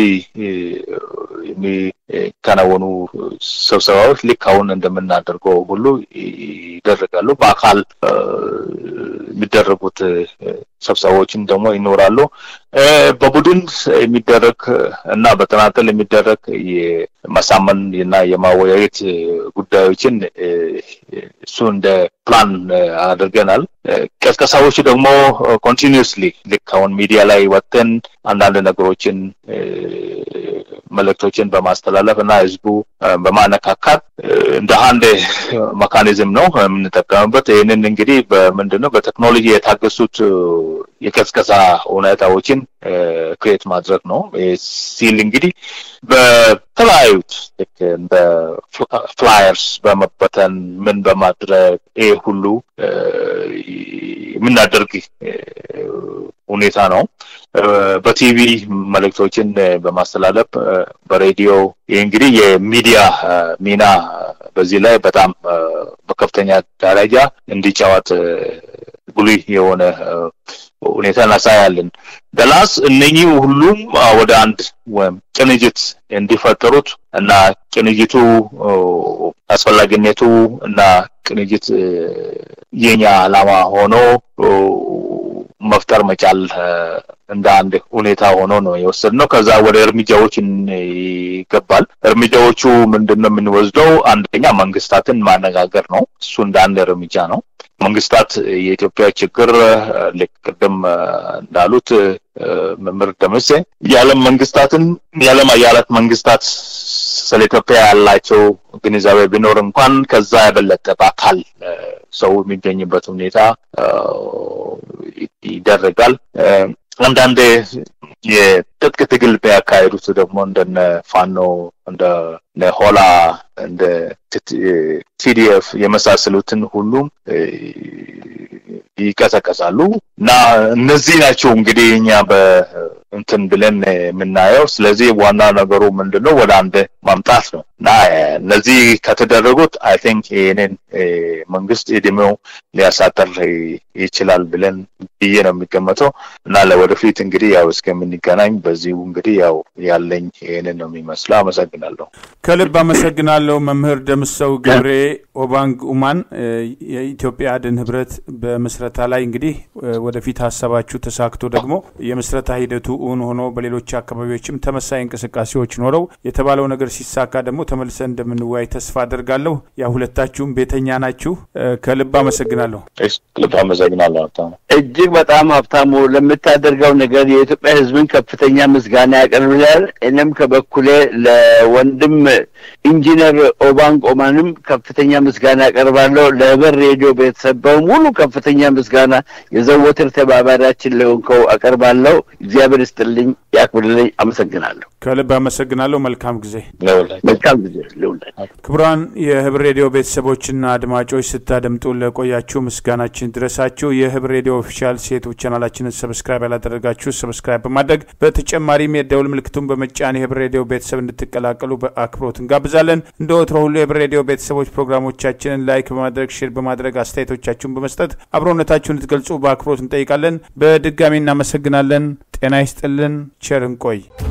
የሚከናወኑ ስብሰባዎች ልክ አሁን እንደምናደርገው ሁሉ ይደረጋሉ። በአካል የሚደረጉት ስብሰባዎችን ደግሞ ይኖራሉ። በቡድን የሚደረግ እና በተናጠል የሚደረግ የማሳመን እና የማወያየት ጉዳዮችን እሱ እንደ ፕላን አድርገናል። ቀስቀሳዎች ደግሞ ኮንቲኒዩስሊ ልክ አሁን ሚዲያ ላይ ወጥተን አንዳንድ ነገሮችን መልእክቶችን በማስተላለፍ እና ህዝቡ በማነካካት እንደ አንድ ሜካኒዝም ነው የምንጠቀምበት። ይሄንን እንግዲህ በምንድነው በቴክኖሎጂ የታገሱት የቀስቀሳ ሁኔታዎችን ክሬት ማድረግ ነው። ሲል እንግዲህ በተለያዩ እንደ ፍላየርስ በመበተን ምን በማድረግ ይሄ ሁሉ የምናደርግ ሁኔታ ነው። በቲቪ መልእክቶችን በማስተላለፍ በሬዲዮ እንግዲህ የሚዲያ ሚና በዚህ ላይ በጣም በከፍተኛ ደረጃ እንዲጫወት ጉልህ የሆነ ሁኔታ እናሳያለን። ደላስ እነኚህ ሁሉም ወደ አንድ ወይም ቅንጅት እንዲፈጠሩት እና ቅንጅቱ አስፈላጊነቱ እና ቅንጅት የኛ ዓላማ ሆኖ መፍጠር መቻል እንደ አንድ ሁኔታ ሆኖ ነው የወሰድነው። ከዛ ወደ እርምጃዎች ይገባል። እርምጃዎቹ ምንድነው የምንወስደው? አንደኛ መንግስታትን ማነጋገር ነው። እሱ እንደ አንድ እርምጃ ነው። መንግስታት የኢትዮጵያ ችግር ለቅድም እንዳሉት መምር ደምሴ የዓለም መንግስታትን የዓለም አያላት መንግስታት ስለ ኢትዮጵያ ያላቸው ግንዛቤ ቢኖር እንኳን ከዛ የበለጠ በአካል ሰው የሚገኝበት ሁኔታ ይደረጋል። አንዳንድ የትጥቅ ትግል ቢያካሂዱት ደግሞ እንደነ ፋኖ እንደ ነሆላ እንደ ቲዲኤፍ የመሳሰሉትን ሁሉም ይቀሰቀሳሉ እና እነዚህ ናቸው እንግዲህ እኛ በእንትን ብለን የምናየው። ስለዚህ ዋና ነገሩ ምንድነው ወደ አንድ ማምጣት ነው እና እነዚህ ከተደረጉት አይ ቲንክ ይሄንን መንግስት እድሜው ሊያሳጥር ይችላል ብለን ብዬ ነው የሚገመተው እና ለወደፊት እንግዲህ ያው እስከምንገናኝ በዚሁ እንግዲህ ያው ያለኝ ይሄንን ነው የሚመስለው። አመሰግናለሁ። ከልብ አመሰግናለሁ። መምህር ደምሰው ገብሬ ኦባንግ ኡማን የኢትዮጵያ አድን ህብረት በመስረታ ላይ እንግዲህ ወደፊት ሐሳባችሁ ተሳክቶ ደግሞ የመስረታ ሂደቱ ኡን ሆኖ በሌሎች አካባቢዎችም ተመሳሳይ እንቅስቃሴዎች ኖረው የተባለው ነገር ሲሳካ ደግሞ ተመልሰን እንደምንወያይ ተስፋ አደርጋለሁ። ያ ሁለታችሁም ቤተኛ ናችሁ። ከልብ አመሰግናለሁ። ከልብ አመሰግናለሁ። እጅግ በጣም ሀብታሙ ለምታደርገው ነገር የኢትዮጵያ ህዝብን ከፍተኛ ምስጋና ያቀርባል። እኔም ከበኩሌ ለወንድም ኢንጂነር ኦባንግ ኡማንም ከፍተኛ ምስጋና ያቀርባለሁ። ለህብር ሬዲዮ ቤተሰብ በሙሉ ከፍተኛ ምስጋና የዘወትር ተባባሪያችን ለሆንከው አቀርባለሁ። እግዚአብሔር ይስጥልኝ፣ ያክብርልኝ። አመሰግናለሁ። ከልብ አመሰግናለሁ። መልካም ጊዜ። መልካም ጊዜ ለሁላችሁ። ክቡራን የህብር ሬዲዮ ቤተሰቦችና አድማጮች ስታደምጡ ለቆያችሁ ምስጋናችን ድረሳችሁ። የህብር ሬዲዮ ኦፊሻል ዩቲዩብ ቻናላችንን ሰብስክራይብ ያላደረጋችሁ ሰብስክራይብ በማድረግ በተጨማሪም የደውል ምልክቱን በመጫን የህብር ሬዲዮ ቤተሰብ እንድትቀላቀሉ በአክብሮት እንጋብዛለን። እንደ ወትሮ ሁሉ የህብር ሬዲዮ ቤተሰቦች ፕሮግራሞቻችንን ላይክ በማድረግ ሼር በማድረግ አስተያየቶቻችሁን በመስጠት አብሮነታችሁን እንድትገልጹ በአክብሮት እንጠይቃለን። በድጋሚ እናመሰግናለን። ጤና ይስጥልን። ቸር እንቆይ።